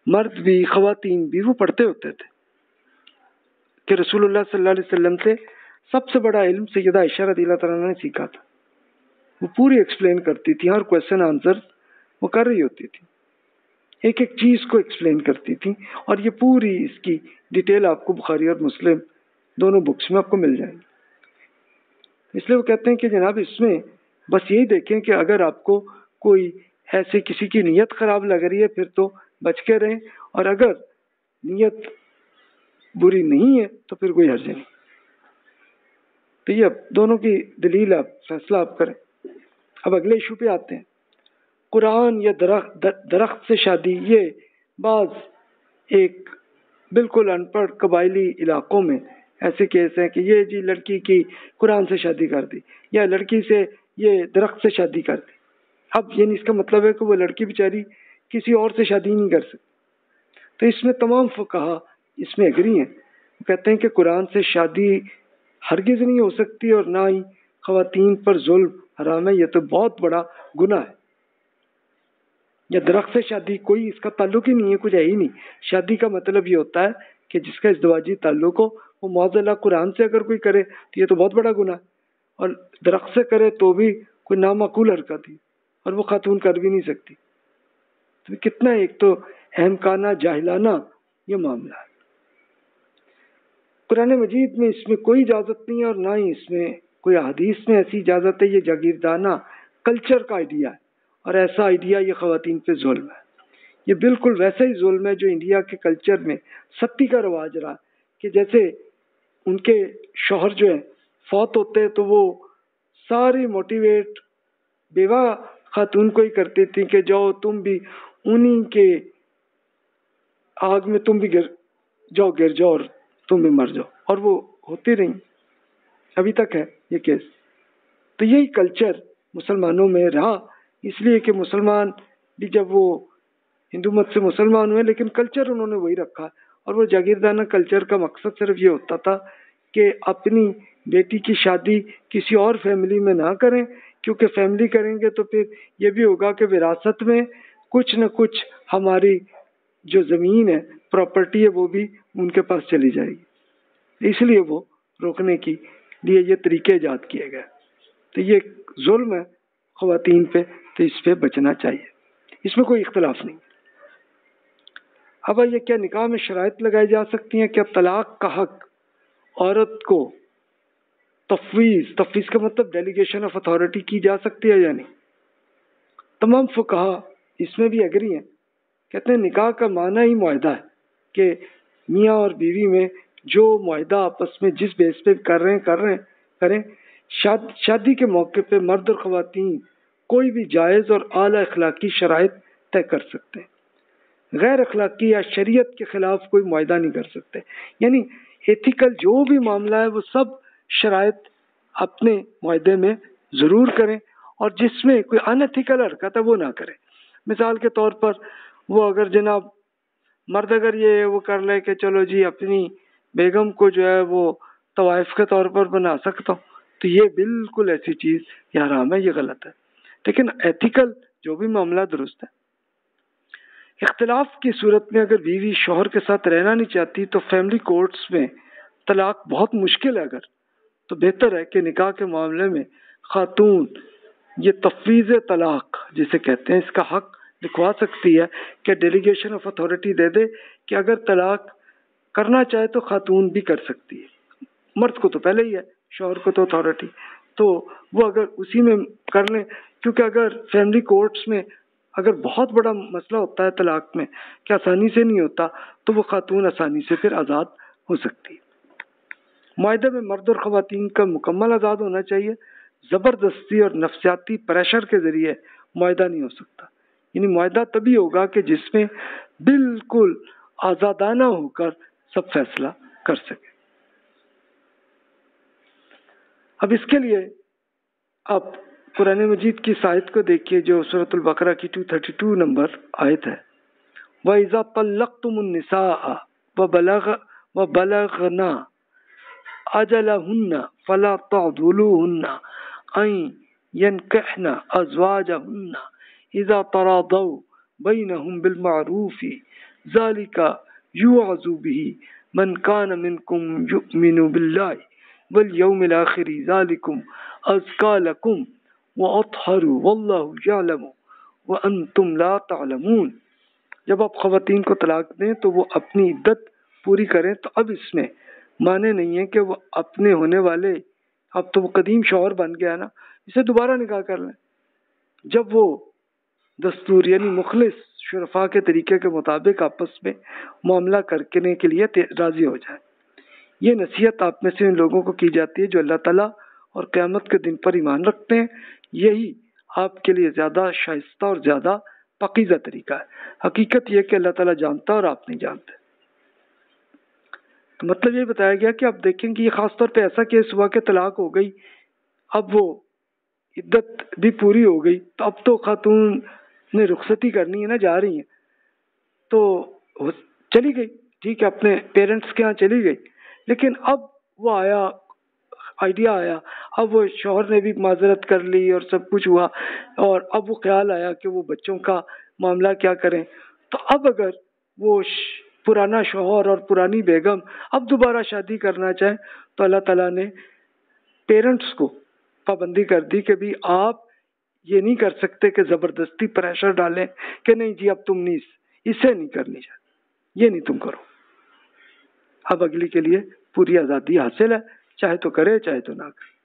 मर्द भी ख़वातीन भी वो पढ़ते होते थे कि रसूलुल्लाह सल्लल्लाहु अलैहि वसल्लम से सबसे बड़ा इल्म सैयदा आयशा रज़ियल्लाहु तआला ने सीखा था। वो पूरी एक्सप्लेन करती थी, हर क्वेश्चन आंसर वो कर रही होती थी, एक एक चीज़ को एक्सप्लेन करती थी। और ये पूरी इसकी डिटेल आपको बुखारी और मुस्लिम दोनों बुक्स में आपको मिल जाएगी। इसलिए वो कहते हैं कि जनाब इसमें बस यही देखें कि अगर आपको कोई ऐसे किसी की नीयत ख़राब लग रही है फिर तो बच के रहें, और अगर नीयत बुरी नहीं है तो फिर कोई हर्ज नहीं। तो ये अब दोनों की दलील आप फैसला आप करें। अब अगले इशू पे आते हैं, कुरान या दरख्त दरख्त से शादी। ये बाज एक बिल्कुल अनपढ़ कबायली इलाकों में ऐसे केस हैं कि ये जी लड़की की कुरान से शादी कर दी या लड़की से ये दरख्त से शादी कर दी। अब यानी इसका मतलब है कि वो लड़की बेचारी किसी और से शादी नहीं कर सकती। तो इसमें तमाम फुक़हा इसमें एग्री हैं, कहते हैं कि कुरान से शादी हरगिज़ नहीं हो सकती और ना ही ख़वातीन पर जुल्म हराम है, ये तो बहुत बड़ा गुनाह है। या दरख्त से शादी कोई इसका ताल्लुक ही नहीं है, कुछ है ही नहीं। शादी का मतलब ये होता है कि जिसका इज़्दिवाजी ताल्लुक हो, वो मौज़ल्ला कुरान से अगर कोई करे तो ये तो बहुत बड़ा गुनाह है, और दरख्त से करे तो भी कोई नामाकूल हरकत ही, और वो खातून कर भी नहीं सकती। तो कितना एक तो अहमकाना जाहिलाना ये मामला है। कुरान मजीद में इसमें कोई इजाज़त नहीं है और ना ही इसमें कोई हदीस में ऐसी इजाज़त है। ये जागीरदाना कल्चर का आइडिया है, और ऐसा आइडिया ये ख़वातीन पे जुल्म है। ये बिल्कुल वैसा ही जुल्म है जो इंडिया के कल्चर में सती का रवाज रहा, कि जैसे उनके शौहर जो है फौत होते हैं तो वो सारी मोटिवेट बेवा खातून को ही करती थी कि जाओ तुम भी उन्हीं के आग में तुम भी गिर जाओ गिर जाओ और तुम भी मर जाओ, और वो होती रही, अभी तक है ये केस। तो यही कल्चर मुसलमानों में रहा, इसलिए कि मुसलमान भी जब वो हिंदू मत से मुसलमान हुए लेकिन कल्चर उन्होंने वही रखा। और वो जागीरदाना कल्चर का मकसद सिर्फ ये होता था कि अपनी बेटी की शादी किसी और फैमिली में ना करें, क्योंकि फैमिली करेंगे तो फिर ये भी होगा कि विरासत में कुछ न कुछ हमारी जो ज़मीन है, प्रॉपर्टी है, वो भी उनके पास चली जाएगी। इसलिए वो रोकने के लिए ये तरीके ईजाद किए गए। तो ये जुल्म है ख़वातीन पे, तो इस पे बचना चाहिए, इसमें कोई इख्तलाफ नहीं। अब ये क्या निकाह में शराइत लगाई जा सकती हैं? क्या तलाक का हक औरत को तफवीज़ तफवीज़ का मतलब डेलीगेशन ऑफ अथॉरिटी की जा सकती है या नहीं? तमाम फुक़हा इसमें भी एग्री हैं, कहते हैं निकाह का माना ही मुआहदा है कि मियाँ और बीवी में जो मुआहदा आपस में जिस बेस पे कर रहे हैं कर रहे हैं करें। शाद, शादी के मौके पे मर्द और ख़वातीन कोई भी जायज़ और आला अखलाकी शराइत तय कर सकते हैं, गैर अखलाकी या शरीयत के ख़िलाफ़ कोई मुआहदा नहीं कर सकते। यानी एथिकल जो भी मामला है वो सब शराइत अपने मुआहदे में ज़रूर करें, और जिसमें कोई अनएथिकल हरकत है वो ना करें। मिसाल के तौर पर वो अगर जनाब मर्द अगर ये वो कर ले कि चलो जी अपनी बेगम को जो है वो तवाइफ के तौर पर बना सकता हूँ, तो ये बिल्कुल ऐसी चीज़ ये हराम है, ये गलत है। लेकिन एथिकल जो भी मामला दुरुस्त है। इख्तिलाफ की सूरत में अगर बीवी शौहर के साथ रहना नहीं चाहती तो फैमिली कोर्ट्स में तलाक बहुत मुश्किल है अगर, तो बेहतर है कि निकाह के मामले में खातून ये तफवीज़ तलाक जिसे कहते हैं इसका हक लिखवा सकती है कि डेलीगेशन ऑफ अथॉरिटी दे दे कि अगर तलाक करना चाहे तो खातून भी कर सकती है। मर्द को तो पहले ही है, शौहर को तो अथॉरिटी, तो वो अगर उसी में कर लें, क्योंकि अगर फैमिली कोर्ट्स में अगर बहुत बड़ा मसला होता है तलाक में कि आसानी से नहीं होता, तो वो खातून आसानी से फिर आज़ाद हो सकती है। मुआहदे में मर्द और ख़वातीन का मुकम्मल आज़ाद होना चाहिए, ज़बरदस्ती और नफ्सियाती प्रेशर के ज़रिए मुआहदा नहीं हो सकता। यानी मुआहदा तभी होगा कि जिसमें बिल्कुल आज़ादाना होकर सब फैसला कर सके। अब इसके लिए आप कुरान मजीद की आयत को देखिए जो सूरतुल बकरा की दो सौ बत्तीस नंबर आयत है, व इज़ा तल्लक़्तुमुन निसाअ व बलग व बलगना अजलहुन्ना फला तअदुलूहुन्ना अन यनकिहना अज़वाजहुन्ना इज़ा तरादौ बैनहुम बिलमारूफ़ ज़ालिका युअज़ु बिही मन कान मिनकुम युमिनु बिल्लाहि वल यौमिल आखिर ज़ालिकुम अज़का लकुम व अत्हरु वल्लाहु यअलमु व अंतुम ला तअलमून। जब आप ख़वातीन को तलाक दें तो वो अपनी इद्दत पूरी करें। तो अब इसमें माने नहीं है कि वो अपने होने वाले, अब तो वो कदीम शौहर बन गया ना, इसे दोबारा निकाह कर लें। जब वो दस्तूर यानी मुखलिस शुरफा के तरीके के मुताबिक आपस में मामला करने के लिए राज़ी हो जाए। ये नसीहत आप में से उन लोगों को की जाती है जो अल्लाह ताला और क़यामत के दिन पर ईमान रखते हैं। यही आपके लिए ज़्यादा शाइस्ता और ज़्यादा पकीज़ा तरीका है। हकीकत यह कि अल्लाह ताला जानता और आप नहीं जानते। तो मतलब ये बताया गया कि आप देखेंगे ये ख़ास तौर पे ऐसा केस हुआ कि तलाक हो गई, अब वो इद्दत भी पूरी हो गई, तो अब तो खातून ने रुखसती करनी है ना, जा रही हैं, तो चली गई, ठीक है, अपने पेरेंट्स के यहाँ चली गई। लेकिन अब वो आया, आइडिया आया, अब वो शौहर ने भी माजरत कर ली और सब कुछ हुआ, और अब वो ख्याल आया कि वो बच्चों का मामला क्या करें। तो अब अगर वो पुराना शौहर और पुरानी बेगम अब दोबारा शादी करना चाहे तो अल्लाह ताला ने पेरेंट्स को पाबंदी कर दी कि भी आप ये नहीं कर सकते कि ज़बरदस्ती प्रेशर डालें कि नहीं जी अब तुम नहीं, इसे नहीं करनी चाहिए, ये नहीं तुम करो। अब अगली के लिए पूरी आज़ादी हासिल है, चाहे तो करे चाहे तो ना करे।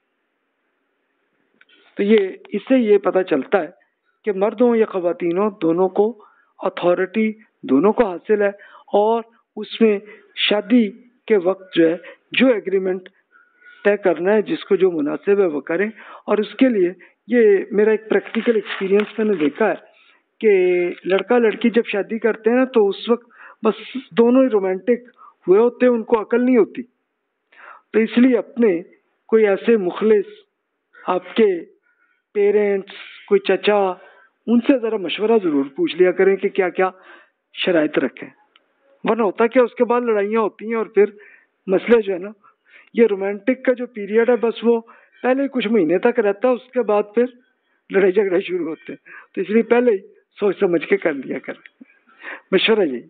तो ये इससे ये पता चलता है कि मर्दों या ख़वातीनों दोनों को अथॉरिटी दोनों को हासिल है, और उसमें शादी के वक्त जो है जो एग्रीमेंट तय करना है, जिसको जो मुनासिब है वो करें। और उसके लिए ये मेरा एक प्रैक्टिकल एक्सपीरियंस मैंने देखा है कि लड़का लड़की जब शादी करते हैं ना तो उस वक्त बस दोनों ही रोमांटिक हुए होते हैं, उनको अकल नहीं होती। तो इसलिए अपने कोई ऐसे मुखलिस आपके पेरेंट्स, कोई चचा, उनसे ज़रा मशवरा ज़रूर पूछ लिया करें कि क्या क्या शराइत रखें, वरना होता क्या उसके बाद लड़ाइयाँ होती हैं और फिर मसले जो है ना, ये रोमांटिक का जो पीरियड है बस वो पहले कुछ महीने तक रहता है, उसके बाद फिर लड़ाई झगड़े शुरू होते हैं। तो इसलिए पहले ही सोच समझ के कर लिया करें, मशवरा यही।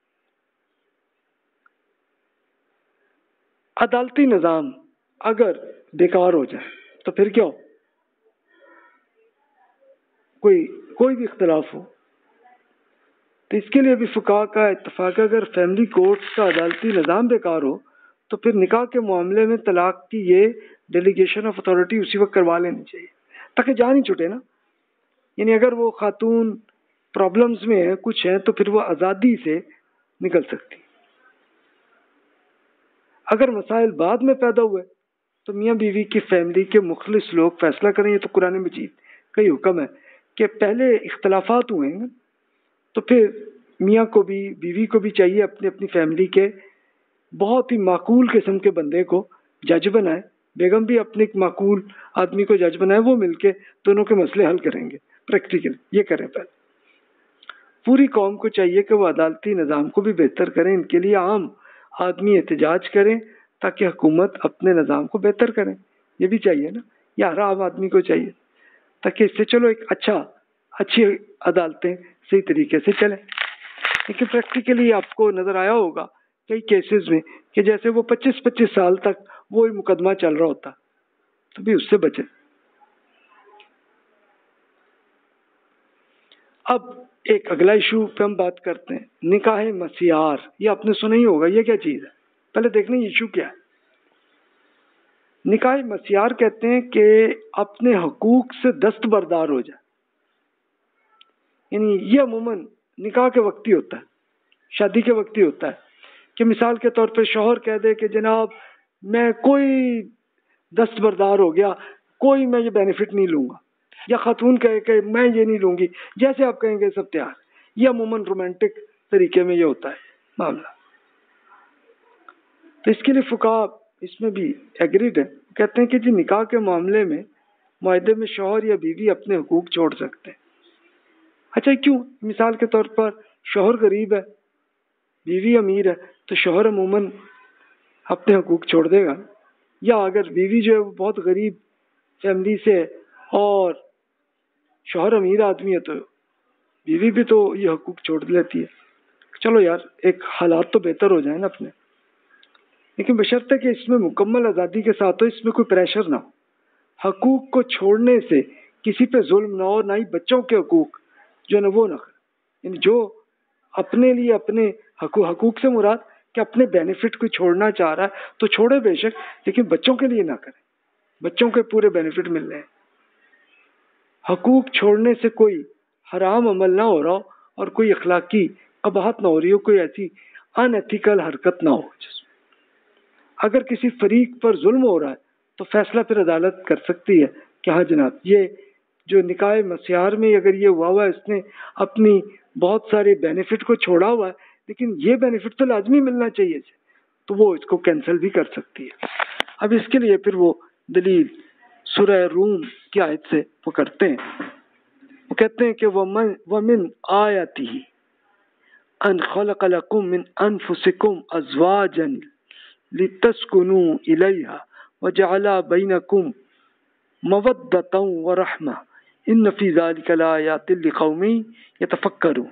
अदालती निज़ाम अगर बेकार हो जाए तो फिर क्या हो, कोई कोई भी इख्तलाफ हो, तो इसके लिए भी फुकाहा का इत्तफाक है अगर फैमिली कोर्ट्स का अदालती निज़ाम बेकार हो तो फिर निकाह के मामले में तलाक की ये डेलीगेशन ऑफ अथॉरिटी उसी वक्त करवा लेनी चाहिए ताकि जान ही छूटे ना। यानी अगर वो खातून प्रॉब्लम्स में है, कुछ है, तो फिर वो आज़ादी से निकल सकती। अगर मसाइल बाद में पैदा हुए तो मियाँ बीवी की फैमिली के मुखलिस लोग फैसला करें। ये तो कुरान मजीद का ही हुक्म है कि पहले इख्तलाफात हुए हैं तो फिर मियाँ को भी बीवी को भी चाहिए अपनी अपनी फैमिली के बहुत ही माकूल किस्म के बंदे को जज बनाए, बेगम भी अपने माकूल आदमी को जज बनाए, वो मिलके दोनों के मसले हल करेंगे। प्रैक्टिकल ये करें। पहले पूरी कौम को चाहिए कि वो अदालती निज़ाम को भी बेहतर करें। इनके लिए आम आदमी एहतजाज करें ताकि हुकूमत अपने निज़ाम को बेहतर करें। ये भी चाहिए ना, या हर आम आदमी को चाहिए, ताकि इससे चलो एक अच्छा अच्छी अदालतें सही तरीके से चलें। लेकिन प्रैक्टिकली आपको नज़र आया होगा कई केसेस में कि जैसे वो पच्चीस पच्चीस साल तक वो ही मुकदमा चल रहा होता, तो भी उससे बचे। अब एक अगला इशू पे हम बात करते हैं, निकाह मसियार। ये आपने सुना ही होगा, ये क्या चीज़ है? पहले देखना इशू क्या है। निकाह मसियार कहते हैं कि अपने हकूक से दस्तबरदार हो जाए। यानी ये अमूमन निकाह के वक्त ही होता है, शादी के वक्त ही होता है कि मिसाल के तौर पे शौहर कह दे कि जनाब मैं कोई दस्तबरदार हो गया, कोई मैं ये बेनिफिट नहीं लूँगा, या खातून कहे कि मैं ये नहीं लूँगी, जैसे आप कहेंगे सब तैयार। ये अमूमन रोमांटिक तरीके में ये होता है मामला। तो इसके लिए फुकाहा इसमें भी एग्रीड है, कहते हैं कि जी निकाह के मामले में मुआहदे में शौहर या बीवी अपने हुकूक छोड़ सकते हैं। अच्छा क्यों? मिसाल के तौर पर शौहर गरीब है, बीवी अमीर है, तो शौहर अमूमन अपने हुकूक छोड़ देगा। या अगर बीवी जो है वो बहुत गरीब फैमिली से है और शौहर अमीर आदमी है तो बीवी भी तो ये हुकूक छोड़ लेती है, चलो यार एक हालात तो बेहतर हो जाए ना अपने, लेकिन बशर्ते कि इसमें मुकम्मल आज़ादी के साथ हो, इसमें कोई प्रेशर ना हो, हकूक को छोड़ने से किसी पे जुल्म ना हो, ना ही बच्चों के हकूक जो है ना वो ना करें। यानी जो अपने लिए अपने हकू हकूक से मुराद कि अपने बेनिफिट को छोड़ना चाह रहा है तो छोड़े बेशक, लेकिन बच्चों के लिए ना करें, बच्चों के पूरे बेनिफिट मिल रहे हैं। हकूक छोड़ने से कोई हराम अमल ना हो रहा हो और कोई अखलाकी कबाहत ना हो रही हो, कोई ऐसी अनएथिकल हरकत ना हो जिसमें अगर किसी फरीक पर जुल्म हो रहा है तो फैसला फिर अदालत कर सकती है कि हाँ जनाब ये जो निकाय मसियार में अगर ये हुआ हुआ है, इसने अपनी बहुत सारे बेनिफिट को छोड़ा हुआ है, लेकिन ये बेनिफिट तो लाजमी मिलना चाहिए, तो वो इसको कैंसिल भी कर सकती है। अब इसके लिए फिर वो दलील सूरह रूम की आयत से वो करते हैं, वो कहते हैं कि वमन वमिन आयतिही अन खलक़ लकुम मिन अनफुसिकुम अज़वाजन लितस्कुनू इलैहा वजअला बैनकुम मवद्दतन व रहमा इन्न फी ज़ालिका लाआयातिन लिक़ौमिन यतफ़क्करून।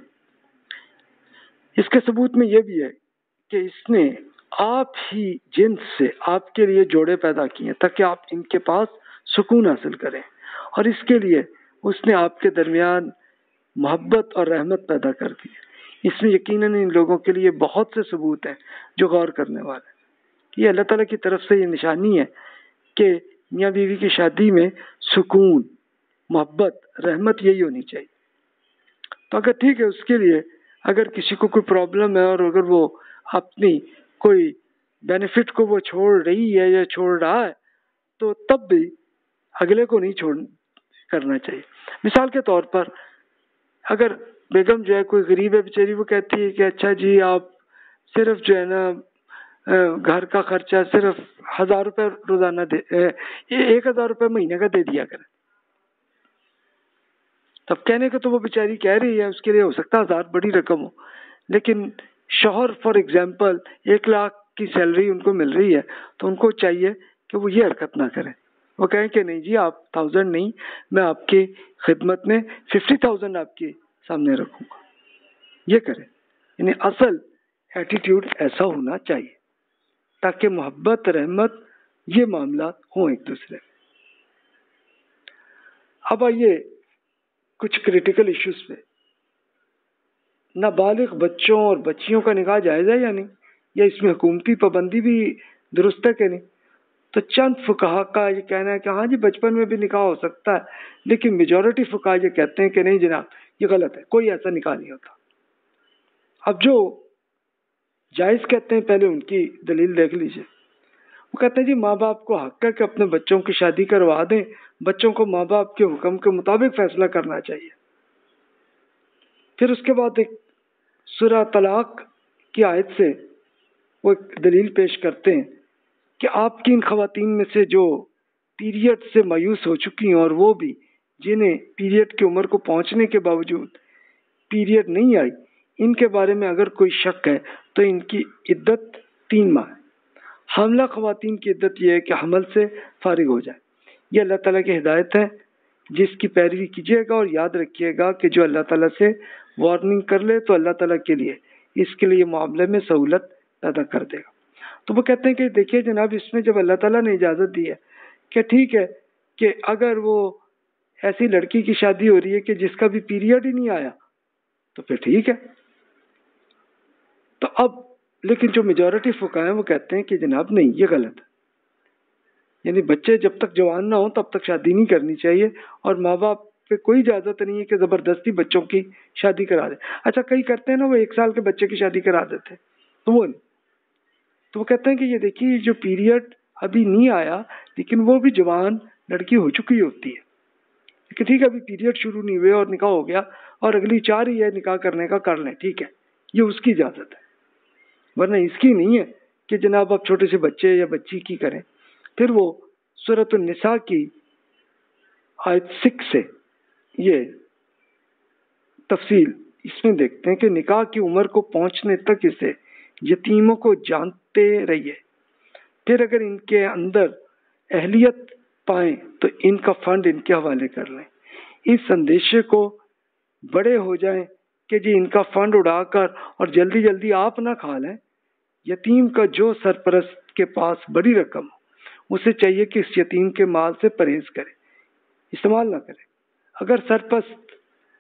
इसके सबूत में यह भी है कि इसने आप ही जिन्स से आपके लिए जोड़े पैदा किए ताकि आप इनके पास सुकून हासिल करें, और इसके लिए उसने आपके दरमियान मोहब्बत और रहमत पैदा कर दी। इसमें यकीनन इन लोगों के लिए बहुत से सबूत हैं जो गौर करने वाले हैं। ये अल्लाह ताला की तरफ से ये निशानी है कि मियाँ बीवी की शादी में सुकून, मोहब्बत, रहमत यही होनी चाहिए। तो अगर ठीक है, उसके लिए अगर किसी को कोई प्रॉब्लम है और अगर वो अपनी कोई बेनिफिट को वो छोड़ रही है या छोड़ रहा है, तो तब भी अगले को नहीं छोड़ करना चाहिए। मिसाल के तौर पर अगर बेगम जो है कोई गरीब है बेचारी, वो कहती है कि अच्छा जी आप सिर्फ जो है ना घर का खर्चा सिर्फ हजार रुपये रोजाना दे, एक हजार रुपये महीने का दे दिया करें, तब कहने को तो वो बेचारी कह रही है, उसके लिए हो सकता है हजार बड़ी रकम हो, लेकिन शौहर फॉर एग्जांपल एक लाख की सैलरी उनको मिल रही है, तो उनको चाहिए कि वो ये हरकत ना करें। वो कहें कि नहीं जी आप थाउजेंड नहीं, मैं आपकी खिदमत में फिफ्टी थाउजेंड आपके सामने रखूंगा, ये करें। यानी असल एटीट्यूड ऐसा होना चाहिए ताकि मोहब्बत, रहमत, ये मामला हों एक दूसरे में। अब आइए कुछ क्रिटिकल इश्यूज पे। नाबालिग बच्चों और बच्चियों का निकाह जायज़ है या नहीं, या इसमें हुकूमती पाबंदी भी दुरुस्त है कि नहीं? तो चंद फुकाहा का ये कहना है कि हाँ जी बचपन में भी निकाह हो सकता है, लेकिन मेजॉरिटी फुकाहा ये कहते हैं कि नहीं जनाब ये गलत है, कोई ऐसा निकाह नहीं होता। अब जो जायज़ कहते हैं पहले उनकी दलील देख लीजिए। वो कहते हैं जी माँ बाप को हक है कि अपने बच्चों की शादी करवा दें, बच्चों को माँ बाप के हुक्म के मुताबिक फैसला करना चाहिए। फिर उसके बाद एक सूरह तलाक की आयत से वो एक दलील पेश करते हैं कि आपकी इन खवातीन में से जो पीरियड से मायूस हो चुकी हैं और वो भी जिन्हें पीरियड की उम्र को पहुंचने के बावजूद पीरियड नहीं आई, इनके बारे में अगर कोई शक है तो इनकी इद्दत तीन माह है। हमला खवातीन की इद्दत यह है कि हमल से फारिग हो जाए। ये अल्लाह ताला की हिदायत है जिसकी पैरवी कीजिएगा, और याद रखिएगा कि जो अल्लाह ताला से वार्निंग कर ले तो अल्लाह ताला के लिए इसके लिए मामले में सहूलत पैदा कर देगा। तो वो कहते हैं कि देखिए जनाब, इसमें जब अल्लाह ताला ने इजाज़त दी है कि ठीक है कि अगर वो ऐसी लड़की की शादी हो रही है कि जिसका भी पीरियड ही नहीं आया तो फिर ठीक है। तो अब लेकिन जो मेजॉरिटी फुकाहा हैं वो कहते हैं कि जनाब नहीं, ये गलत है। यानी बच्चे जब तक जवान ना हो तब तक शादी नहीं करनी चाहिए, और माँ बाप पे कोई इजाज़त नहीं है कि ज़बरदस्ती बच्चों की शादी करा दे। अच्छा कई करते हैं ना, वो एक साल के बच्चे की शादी करा देते, तो वो नहीं। तो वो कहते हैं कि ये देखिए जो पीरियड अभी नहीं आया लेकिन वो भी जवान लड़की हो चुकी होती है, लेकिन ठीक है अभी पीरियड शुरू नहीं हुए और निकाह हो गया और अगली चार ही है निकाह करने का, कर लें, ठीक है, ये उसकी इजाज़त है, वरना इसकी नहीं है कि जनाब आप छोटे से बच्चे या बच्ची की करें। फिर वो सूरत निसा की आयत सिक्स से ये तफसील इसमें देखते हैं कि निकाह की उम्र को पहुंचने तक इसे यतीमों को जानते रहिए, फिर अगर इनके अंदर अहलियत पाएं तो इनका फंड इनके हवाले कर लें। इस संदेशे को बड़े हो जाएं कि जी इनका फंड उड़ाकर और जल्दी जल्दी आप ना खा लें। यतीम का जो सरपरस्त के पास बड़ी रकम हो उसे चाहिए कि इस यतीम के माल से परहेज करे, इस्तेमाल ना करे। अगर सरपरस्त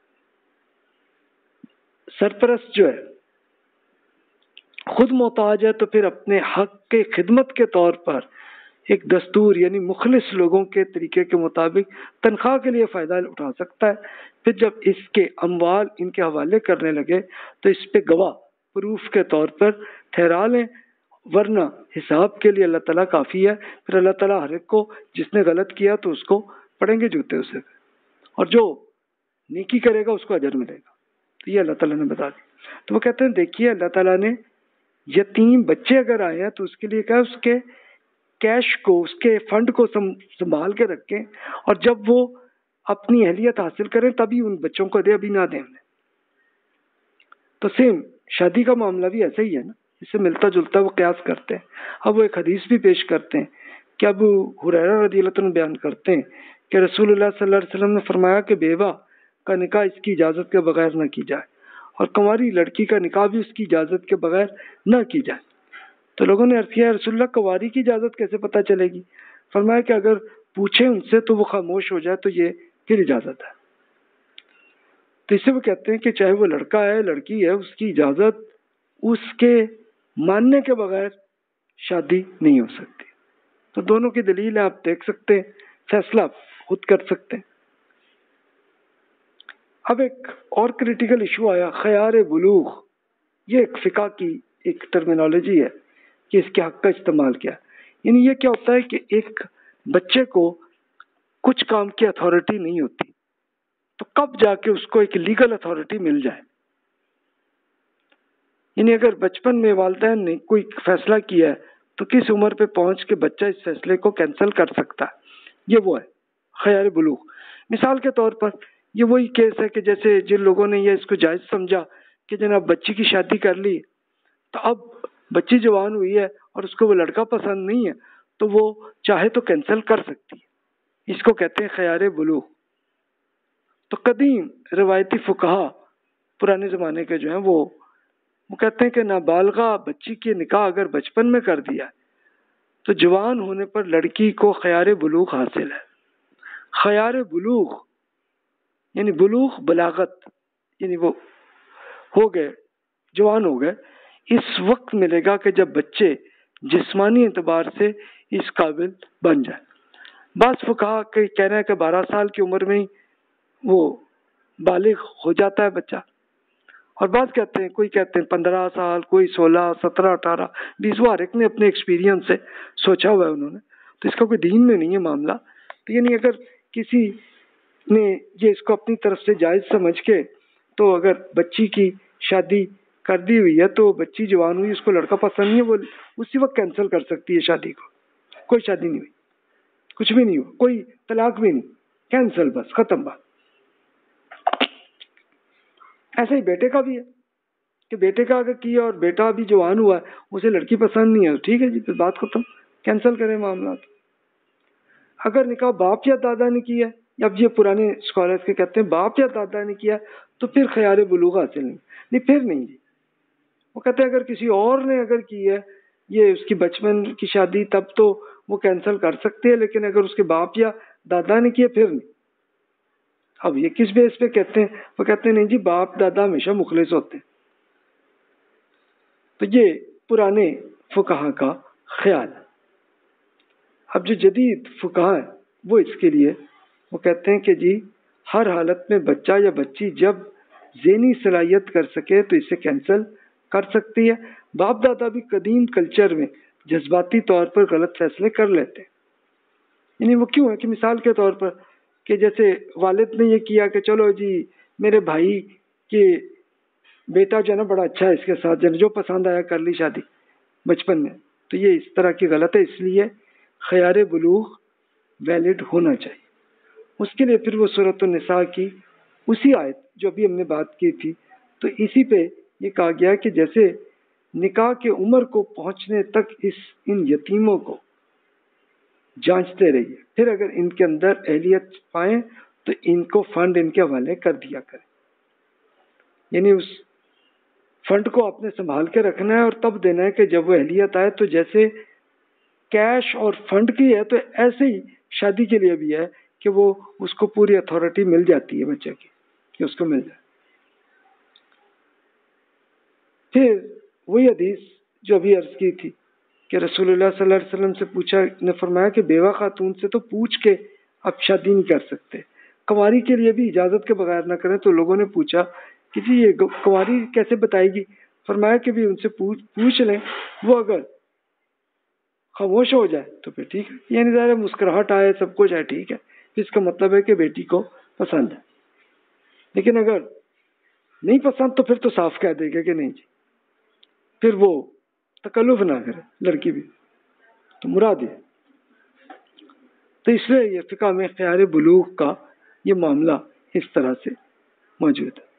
सरपरस्त जो है खुद मोहताज है तो फिर अपने हक के खिदमत के तौर पर एक दस्तूर यानी मुखलिस लोगों के तरीके के मुताबिक तनख्वाह के लिए फ़ायदा उठा सकता है। फिर जब इसके अमवाल इनके हवाले करने लगे तो इस पे गवाह प्रूफ के तौर पर ठहरा लें, वरना हिसाब के लिए अल्लाह ताला काफ़ी है। फिर अल्लाह ताला हर एक को जिसने गलत किया तो उसको पड़ेंगे जूते उसे, और जो नेकी करेगा उसको अजर मिलेगा। तो ये अल्लाह ताला ने बता दी। तो वो कहते हैं देखिए अल्लाह ताला ने यतीम बच्चे अगर आए हैं तो उसके लिए क्या, उसके कैश को, उसके फंड को संभाल के रखें, और जब वो अपनी अहलियत हासिल करें तभी उन बच्चों को दे, अभी ना दें उन्हें। तो सेम शादी का मामला भी ऐसा ही है ना, इससे मिलता जुलता वो कयास करते हैं। अब वो एक हदीस भी पेश करते हैं कि अबू हुरैरा रज़ियल्लाहु अन्हु बयान करते हैं कि रसूलुल्लाह सल्लल्लाहु अलैहि वसल्लम ने फरमाया कि बेवा का निकाह इसकी इजाज़त के बगैर न की जाए, और कुंवारी लड़की का निकाह भी उसकी इजाज़त के बगैर न की जाए। तो लोगों ने अर्ज़ किया रसूलुल्लाह कुंवारी की इजाज़त कैसे पता चलेगी? फरमाया कि अगर पूछे उनसे तो वो खामोश हो जाए तो ये फिर इजाज़त है। तो इससे वो कहते हैं कि चाहे वो लड़का है लड़की है, उसकी इजाज़त उसके मानने के बगैर शादी नहीं हो सकती। तो दोनों की दलील आप देख सकते हैं, फैसला खुद कर सकते हैं। अब एक और क्रिटिकल इशू आया, ख़यार बुलूग। ये एक फ़िक़ा की एक टर्मिनोलॉजी है कि इसके हक़ का इस्तेमाल किया। यानी ये क्या होता है कि एक बच्चे को कुछ काम की अथॉरिटी नहीं होती, तो कब जाके उसको एक लीगल अथॉरिटी मिल जाए। यानी अगर बचपन में वालिदैन ने कोई फैसला किया है तो किस उम्र पे पहुंच के बच्चा इस फैसले को कैंसिल कर सकता है, ये वो है ख़यार बुलूग। मिसाल के तौर पर ये वही केस है कि जैसे जिन लोगों ने ये इसको जायज़ समझा कि जनाब बच्ची की शादी कर ली, तो अब बच्ची जवान हुई है और उसको वो लड़का पसंद नहीं है, तो वो चाहे तो कैंसिल कर सकती है। इसको कहते हैं ख़यार बुलूग। तो कदीम रिवायती फुक़हा पुराने ज़माने के जो हैं वो वो कहते हैं कि नाबालगा बच्ची के निकाह अगर बचपन में कर दिया तो जवान होने पर लड़की को ख़यार बुलूग हासिल है। ख़यार बुलूग यानी बुलूग बलागत, यानी वो हो गए, जवान हो गए, इस वक्त मिलेगा कि जब बच्चे जिस्मानी एतबार से इस काबिल बन जाए। बाज़ फुक़हा के कहना है कि बारह साल की उम्र में ही वो बालिग हो जाता है बच्चा, और बात कहते हैं, कोई कहते हैं पंद्रह साल, कोई सोलह, सत्रह, अठारह, बीस, वो हर एक ने अपने एक्सपीरियंस से सोचा हुआ है उन्होंने। तो इसका कोई दीन में नहीं है मामला। तो यानी अगर किसी ने ये इसको अपनी तरफ से जायज़ समझ के तो अगर बच्ची की शादी कर दी हुई है तो बच्ची जवान हुई, उसको लड़का पसंद नहीं है, वो उसी वक्त कैंसिल कर सकती है शादी को। कोई शादी नहीं हुई, कुछ भी नहीं हुआ, कोई तलाक भी नहीं, कैंसिल, बस खत्म बात। ऐसा ही बेटे का भी है कि बेटे का अगर किया और बेटा अभी जवान हुआ है, उसे लड़की पसंद नहीं है, तो ठीक है जी, फिर बात खत्म, कैंसिल करें मामला। अगर निकाह बाप या दादा ने किया, अब ये पुराने स्कॉलर्स के कहते हैं बाप या दादा ने किया तो फिर ख़यार बुलूग हासिल नहीं, नहीं फिर नहीं जी। वो कहते हैं अगर किसी और ने अगर की है ये उसकी बचपन की शादी, तब तो वो कैंसिल कर सकते हैं, लेकिन अगर उसके बाप या दादा ने किया फिर नहीं। अब ये किस बेस पे कहते हैं? वो कहते हैं नहीं जी, बाप दादा हमेशा मुखलिस होते हैं। तो ये पुराने फुक़हा का ख्याल है। अब जो जदीद फुक़हा है वो इसके लिए वो कहते हैं कि जी हर हालत में बच्चा या बच्ची जब ज़हनी सलाहियत कर सके तो इसे कैंसिल कर सकती है। बाप दादा भी कदीम कल्चर में जज्बाती तौर पर गलत फैसले कर लेते हैं। यानी वो क्यों है कि मिसाल के तौर पर कि जैसे वालिद ने ये किया कि चलो जी मेरे भाई के बेटा जो है ना बड़ा अच्छा है, इसके साथ जन जो पसंद आया कर ली शादी बचपन में, तो ये इस तरह की गलत है। इसलिए ख़यार बुलूग वैलिड होना चाहिए। उसके लिए फिर वो सूरत निसा की उसी आयत जो अभी हमने बात की थी, तो इसी पे ये कहा गया कि जैसे निकाह के उम्र को पहुंचने तक इस इन यतीमों को जांचते रहिए, फिर अगर इनके अंदर अहलियत पाएं तो इनको फंड इनके हवाले कर दिया करें। यानी उस फंड को आपने संभाल के रखना है और तब देना है कि जब वो अहलियत आए। तो जैसे कैश और फंड की है, तो ऐसे ही शादी के लिए भी है कि वो उसको पूरी अथॉरिटी मिल जाती है बच्चे की, कि उसको मिल जाए। फिर वही हदीस जो अभी अर्ज की थी कि रसूलुल्लाह सल्लल्लाहु अलैहि वसल्लम से पूछा, ने फरमाया कि बेवा खातून से तो पूछ के आप शादी नहीं कर सकते, कुंवारी के लिए भी इजाजत के बगैर ना करें। तो लोगों ने पूछा कि जी ये कुंवारी कैसे बताएगी? फरमाया कि भी उनसे पूछ पूछ लें, वो अगर खामोश हो जाए तो फिर ठीक है, यानी ज़रा मुस्कुराहट आए, सब कुछ है, ठीक है, इसका मतलब है कि बेटी को पसंद है। लेकिन अगर नहीं पसंद तो फिर तो साफ कह देगा कि नहीं जी, फिर वो तकल्लुफ ना करे लड़की भी, तो मुराद है। तो इसलिए ये फिक़्ह में ख़ियार बुलूग का ये मामला इस तरह से मौजूद है।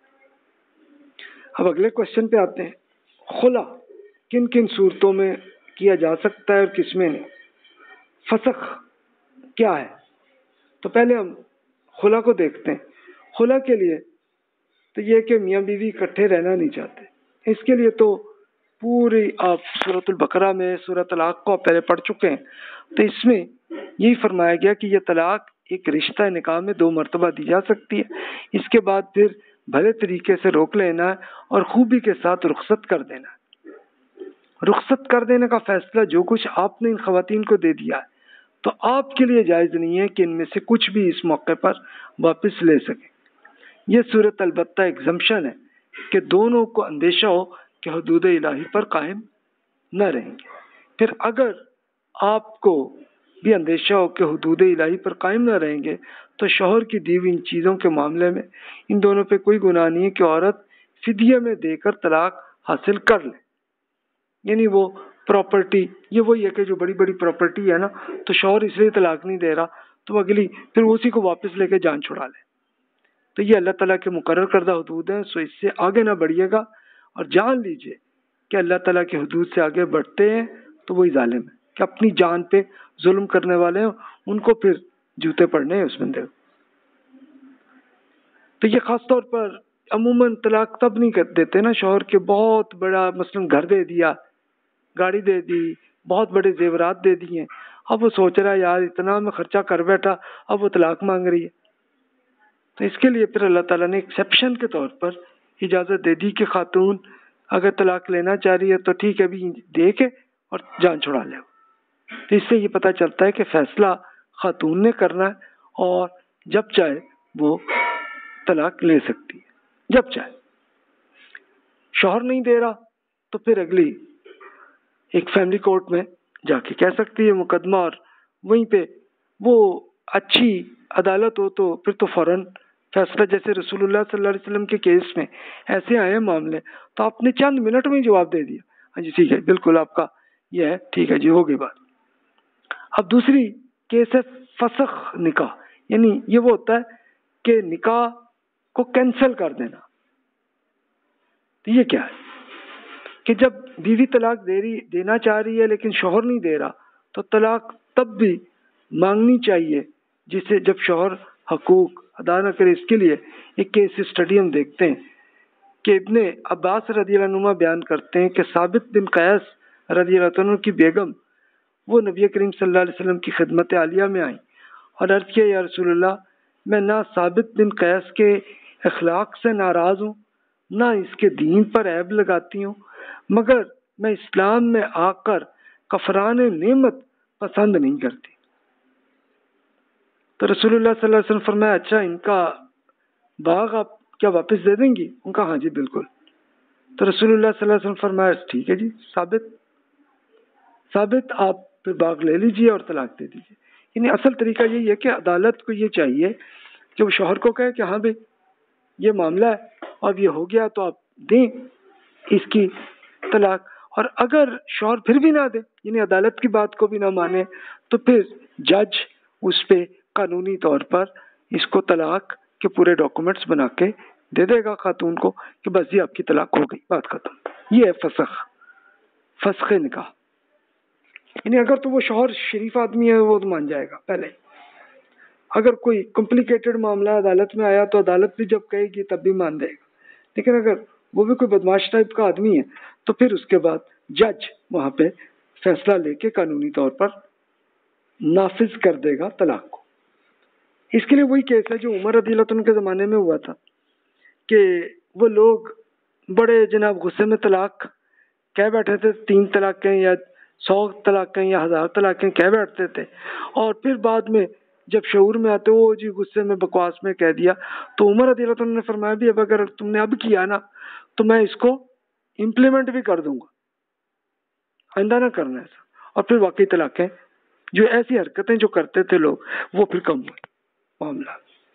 अब अगले क्वेश्चन पे आते हैं, खुला किन किन सूरतों में किया जा सकता है और किसमें नहीं? फसख क्या है? तो पहले हम खुला को देखते हैं। खुला के लिए तो ये कि मियाँ बीवी इकट्ठे रहना नहीं चाहते, इसके लिए तो पूरी आप सूरतुल बकरा में सूरत तलाक को पहले पढ़ चुके हैं। तो इसमें यही फरमाया गया कि यह तलाक एक रिश्ता निकाह में दो मरतबा दी जा सकती है, इसके बाद फिर भले तरीके से रोक लेना है और खूबी के साथ रुखसत कर देना है। रुखसत कर देने का फैसला जो कुछ आपने इन खवातीन को दे दिया है, तो आपके लिए जायज़ नहीं है कि इनमें से कुछ भी इस मौके पर वापस ले सके। यह सूरत अलबत्ता एग्जम्पशन है कि दोनों को अंदेशा हो कि हुदूद इलाही पर कायम न रहेंगे। फिर अगर आपको भी अंदेशा हो कि हुदूद इलाही पर कायम न रहेंगे, तो शौहर की दी हुई इन चीज़ों के मामले में इन दोनों पे कोई गुनाह नहीं है कि औरत फिदिया में देकर तलाक हासिल कर ले। यानी वो प्रॉपर्टी, ये वही है कि जो बड़ी बड़ी प्रॉपर्टी है ना, तो शौहर इसलिए तलाक नहीं दे रहा, तो अगली फिर उसी को वापस लेके जान छुड़ा ले। तो ये अल्लाह ताला के मुकर्रर करदा हुदूद है, सो इससे आगे ना बढ़िएगा और जान लीजिए कि अल्लाह ताला के हुदूद से आगे बढ़ते हैं तो वही जालिम है, कि अपनी जान पे जुल्म करने वाले हैं, उनको फिर जूते पड़ने हैं उस बंदे को। तो ये खास तौर पर अमूमन तलाक तब नहीं कर देते ना शौहर के बहुत बड़ा मसलन घर दे दिया, गाड़ी दे दी, बहुत बड़े जेवरात दे दिए, अब वो सोच रहा है यार इतना मैं खर्चा कर बैठा, अब वो तलाक मांग रही है। तो इसके लिए फिर अल्लाह ताला ने एक्सेप्शन के तौर पर इजाज़त दे दी कि खातून अगर तलाक लेना चाह रही है तो ठीक है, अभी दे के और जान छुड़ा ले। तो इससे ये पता चलता है कि फैसला खातून ने करना है और जब चाहे वो तलाक ले सकती है, जब चाहे। शौहर नहीं दे रहा तो फिर अगली एक फैमिली कोर्ट में जाके कह सकती है मुकदमा, और वहीं पे वो अच्छी अदालत हो तो फिर तो फौरन फैसला, जैसे रसूलुल्लाह सल्लल्लाहु अलैहि वसल्लम के केस में ऐसे आए मामले, तो आपने चंद मिनट में जवाब दे दिया, हाँ जी ठीक है, बिल्कुल आपका ये है, ठीक है जी, हो गई बात। अब दूसरी केस है फसख निकाह, यानी ये वो होता है कि निकाह को कैंसिल कर देना। तो ये क्या है कि जब बीवी तलाक दे रही देना चाह रही है लेकिन शौहर नहीं दे रहा, तो तलाक तब भी मांगनी चाहिए जिसे जब शौहर हकूक अदा न करे। इसके लिए एक केस स्टडी हम देखते हैं कि इब्ने अब्बास रज़ियल्लाहु अन्हुमा बयान करते हैं कि साबित बिन कैस रज़ियल्लाहु अन्हु की बेगम वो नबी करीम सल्लल्लाहु अलैहि वसल्लम की खिदमत आलिया में आई और अर्ज़ किया, या रसूलल्लाह, मैं ना साबित बिन कैस के अखलाक से नाराज़ हूँ, ना इसके दीन पर ऐब लगाती हूँ, मगर मैं इस्लाम में आकर कफरान नेमत पसंद नहीं करती। तो रसूलुल्लाह सल्लल्लाहु अलैहि वसल्लम फरमाया, अच्छा इनका बाग आप क्या वापस दे देंगी? उनका हाँ जी बिल्कुल। तो रसूलुल्लाह सल्लल्लाहु अलैहि वसल्लम फरमाया, ठीक है जी, साबित साबित आप फिर बाग ले लीजिए और तलाक दे दीजिए। यानी असल तरीका यही है कि अदालत को ये चाहिए कि वो शौहर को कहे कि हाँ भाई ये मामला है, अब ये हो गया तो आप दें इसकी तलाक। और अगर शौहर फिर भी ना दे, यानी अदालत की बात को भी ना माने, तो फिर जज उस पे कानूनी तौर पर इसको तलाक के पूरे डॉक्यूमेंट्स बना के दे देगा खातून को कि बस ये आपकी तलाक हो गई, बात खत्म। ये है फसख, फसख निकाह। यानी अगर तो वो शौहर शरीफ आदमी है वो तो मान जाएगा पहले, अगर कोई कॉम्प्लिकेटेड मामला अदालत में आया तो अदालत भी जब कहेगी तब भी मान देगा, लेकिन अगर वो भी कोई बदमाश टाइप का आदमी है तो फिर उसके बाद जज वहां पे फैसला लेके कानूनी तौर पर नाफिज कर देगा तलाक को। इसके लिए वही केस है जो उमर रज़ी अल्लाह अन्हु के ज़माने में हुआ था कि वो लोग बड़े जनाब गुस्से में तलाक कह बैठे थे, तीन तलाक़ें या सौ तलाक़ें या हज़ार तलाक़ें कह बैठते थे, और फिर बाद में जब शऊर में आते वो जी गुस्से में बकवास में कह दिया, तो उमर रज़ी अल्लाह अन्हु ने फरमाया भी अब अगर तुमने अब किया ना तो मैं इसको इम्प्लीमेंट भी कर दूंगा, आइंदा ना करना ऐसा। और फिर वाकई तलाक़ें, जो ऐसी हरकतें जो करते थे लोग, वो फिर कम हुए मामला।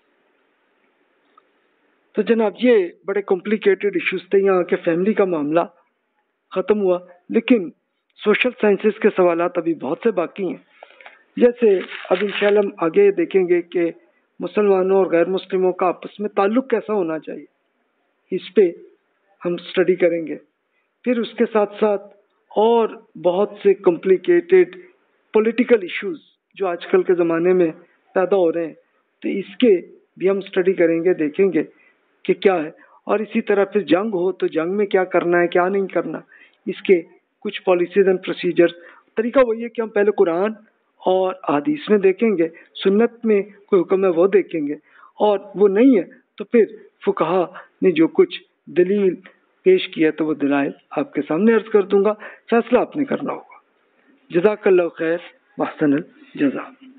तो जनाब ये बड़े कॉम्प्लिकेटेड इश्यूज थे, यहाँ के फैमिली का मामला ख़त्म हुआ, लेकिन सोशल साइंसेस के सवालात अभी बहुत से बाकी हैं। जैसे अब इंशाल्लाह हम आगे देखेंगे कि मुसलमानों और गैर मुस्लिमों का आपस में ताल्लुक़ कैसा होना चाहिए, इस पे हम स्टडी करेंगे। फिर उसके साथ साथ और बहुत से कॉम्प्लिकेटेड पॉलिटिकल इश्यूज जो आजकल के ज़माने में पैदा हो रहे हैं, तो इसके भी हम स्टडी करेंगे, देखेंगे कि क्या है। और इसी तरह फिर जंग हो तो जंग में क्या करना है क्या नहीं करना, इसके कुछ पॉलिसीज एंड प्रोसीजर्स। तरीका वही है कि हम पहले कुरान और हदीस में देखेंगे, सुन्नत में कोई हुक्म है वो देखेंगे, और वो नहीं है तो फिर फुकहा ने जो कुछ दलील पेश किया तो वो दलाइल आपके सामने अर्ज कर दूंगा, फैसला आपने करना होगा। जज़ाकल्लाहु खैर, वहसनल जज़ा।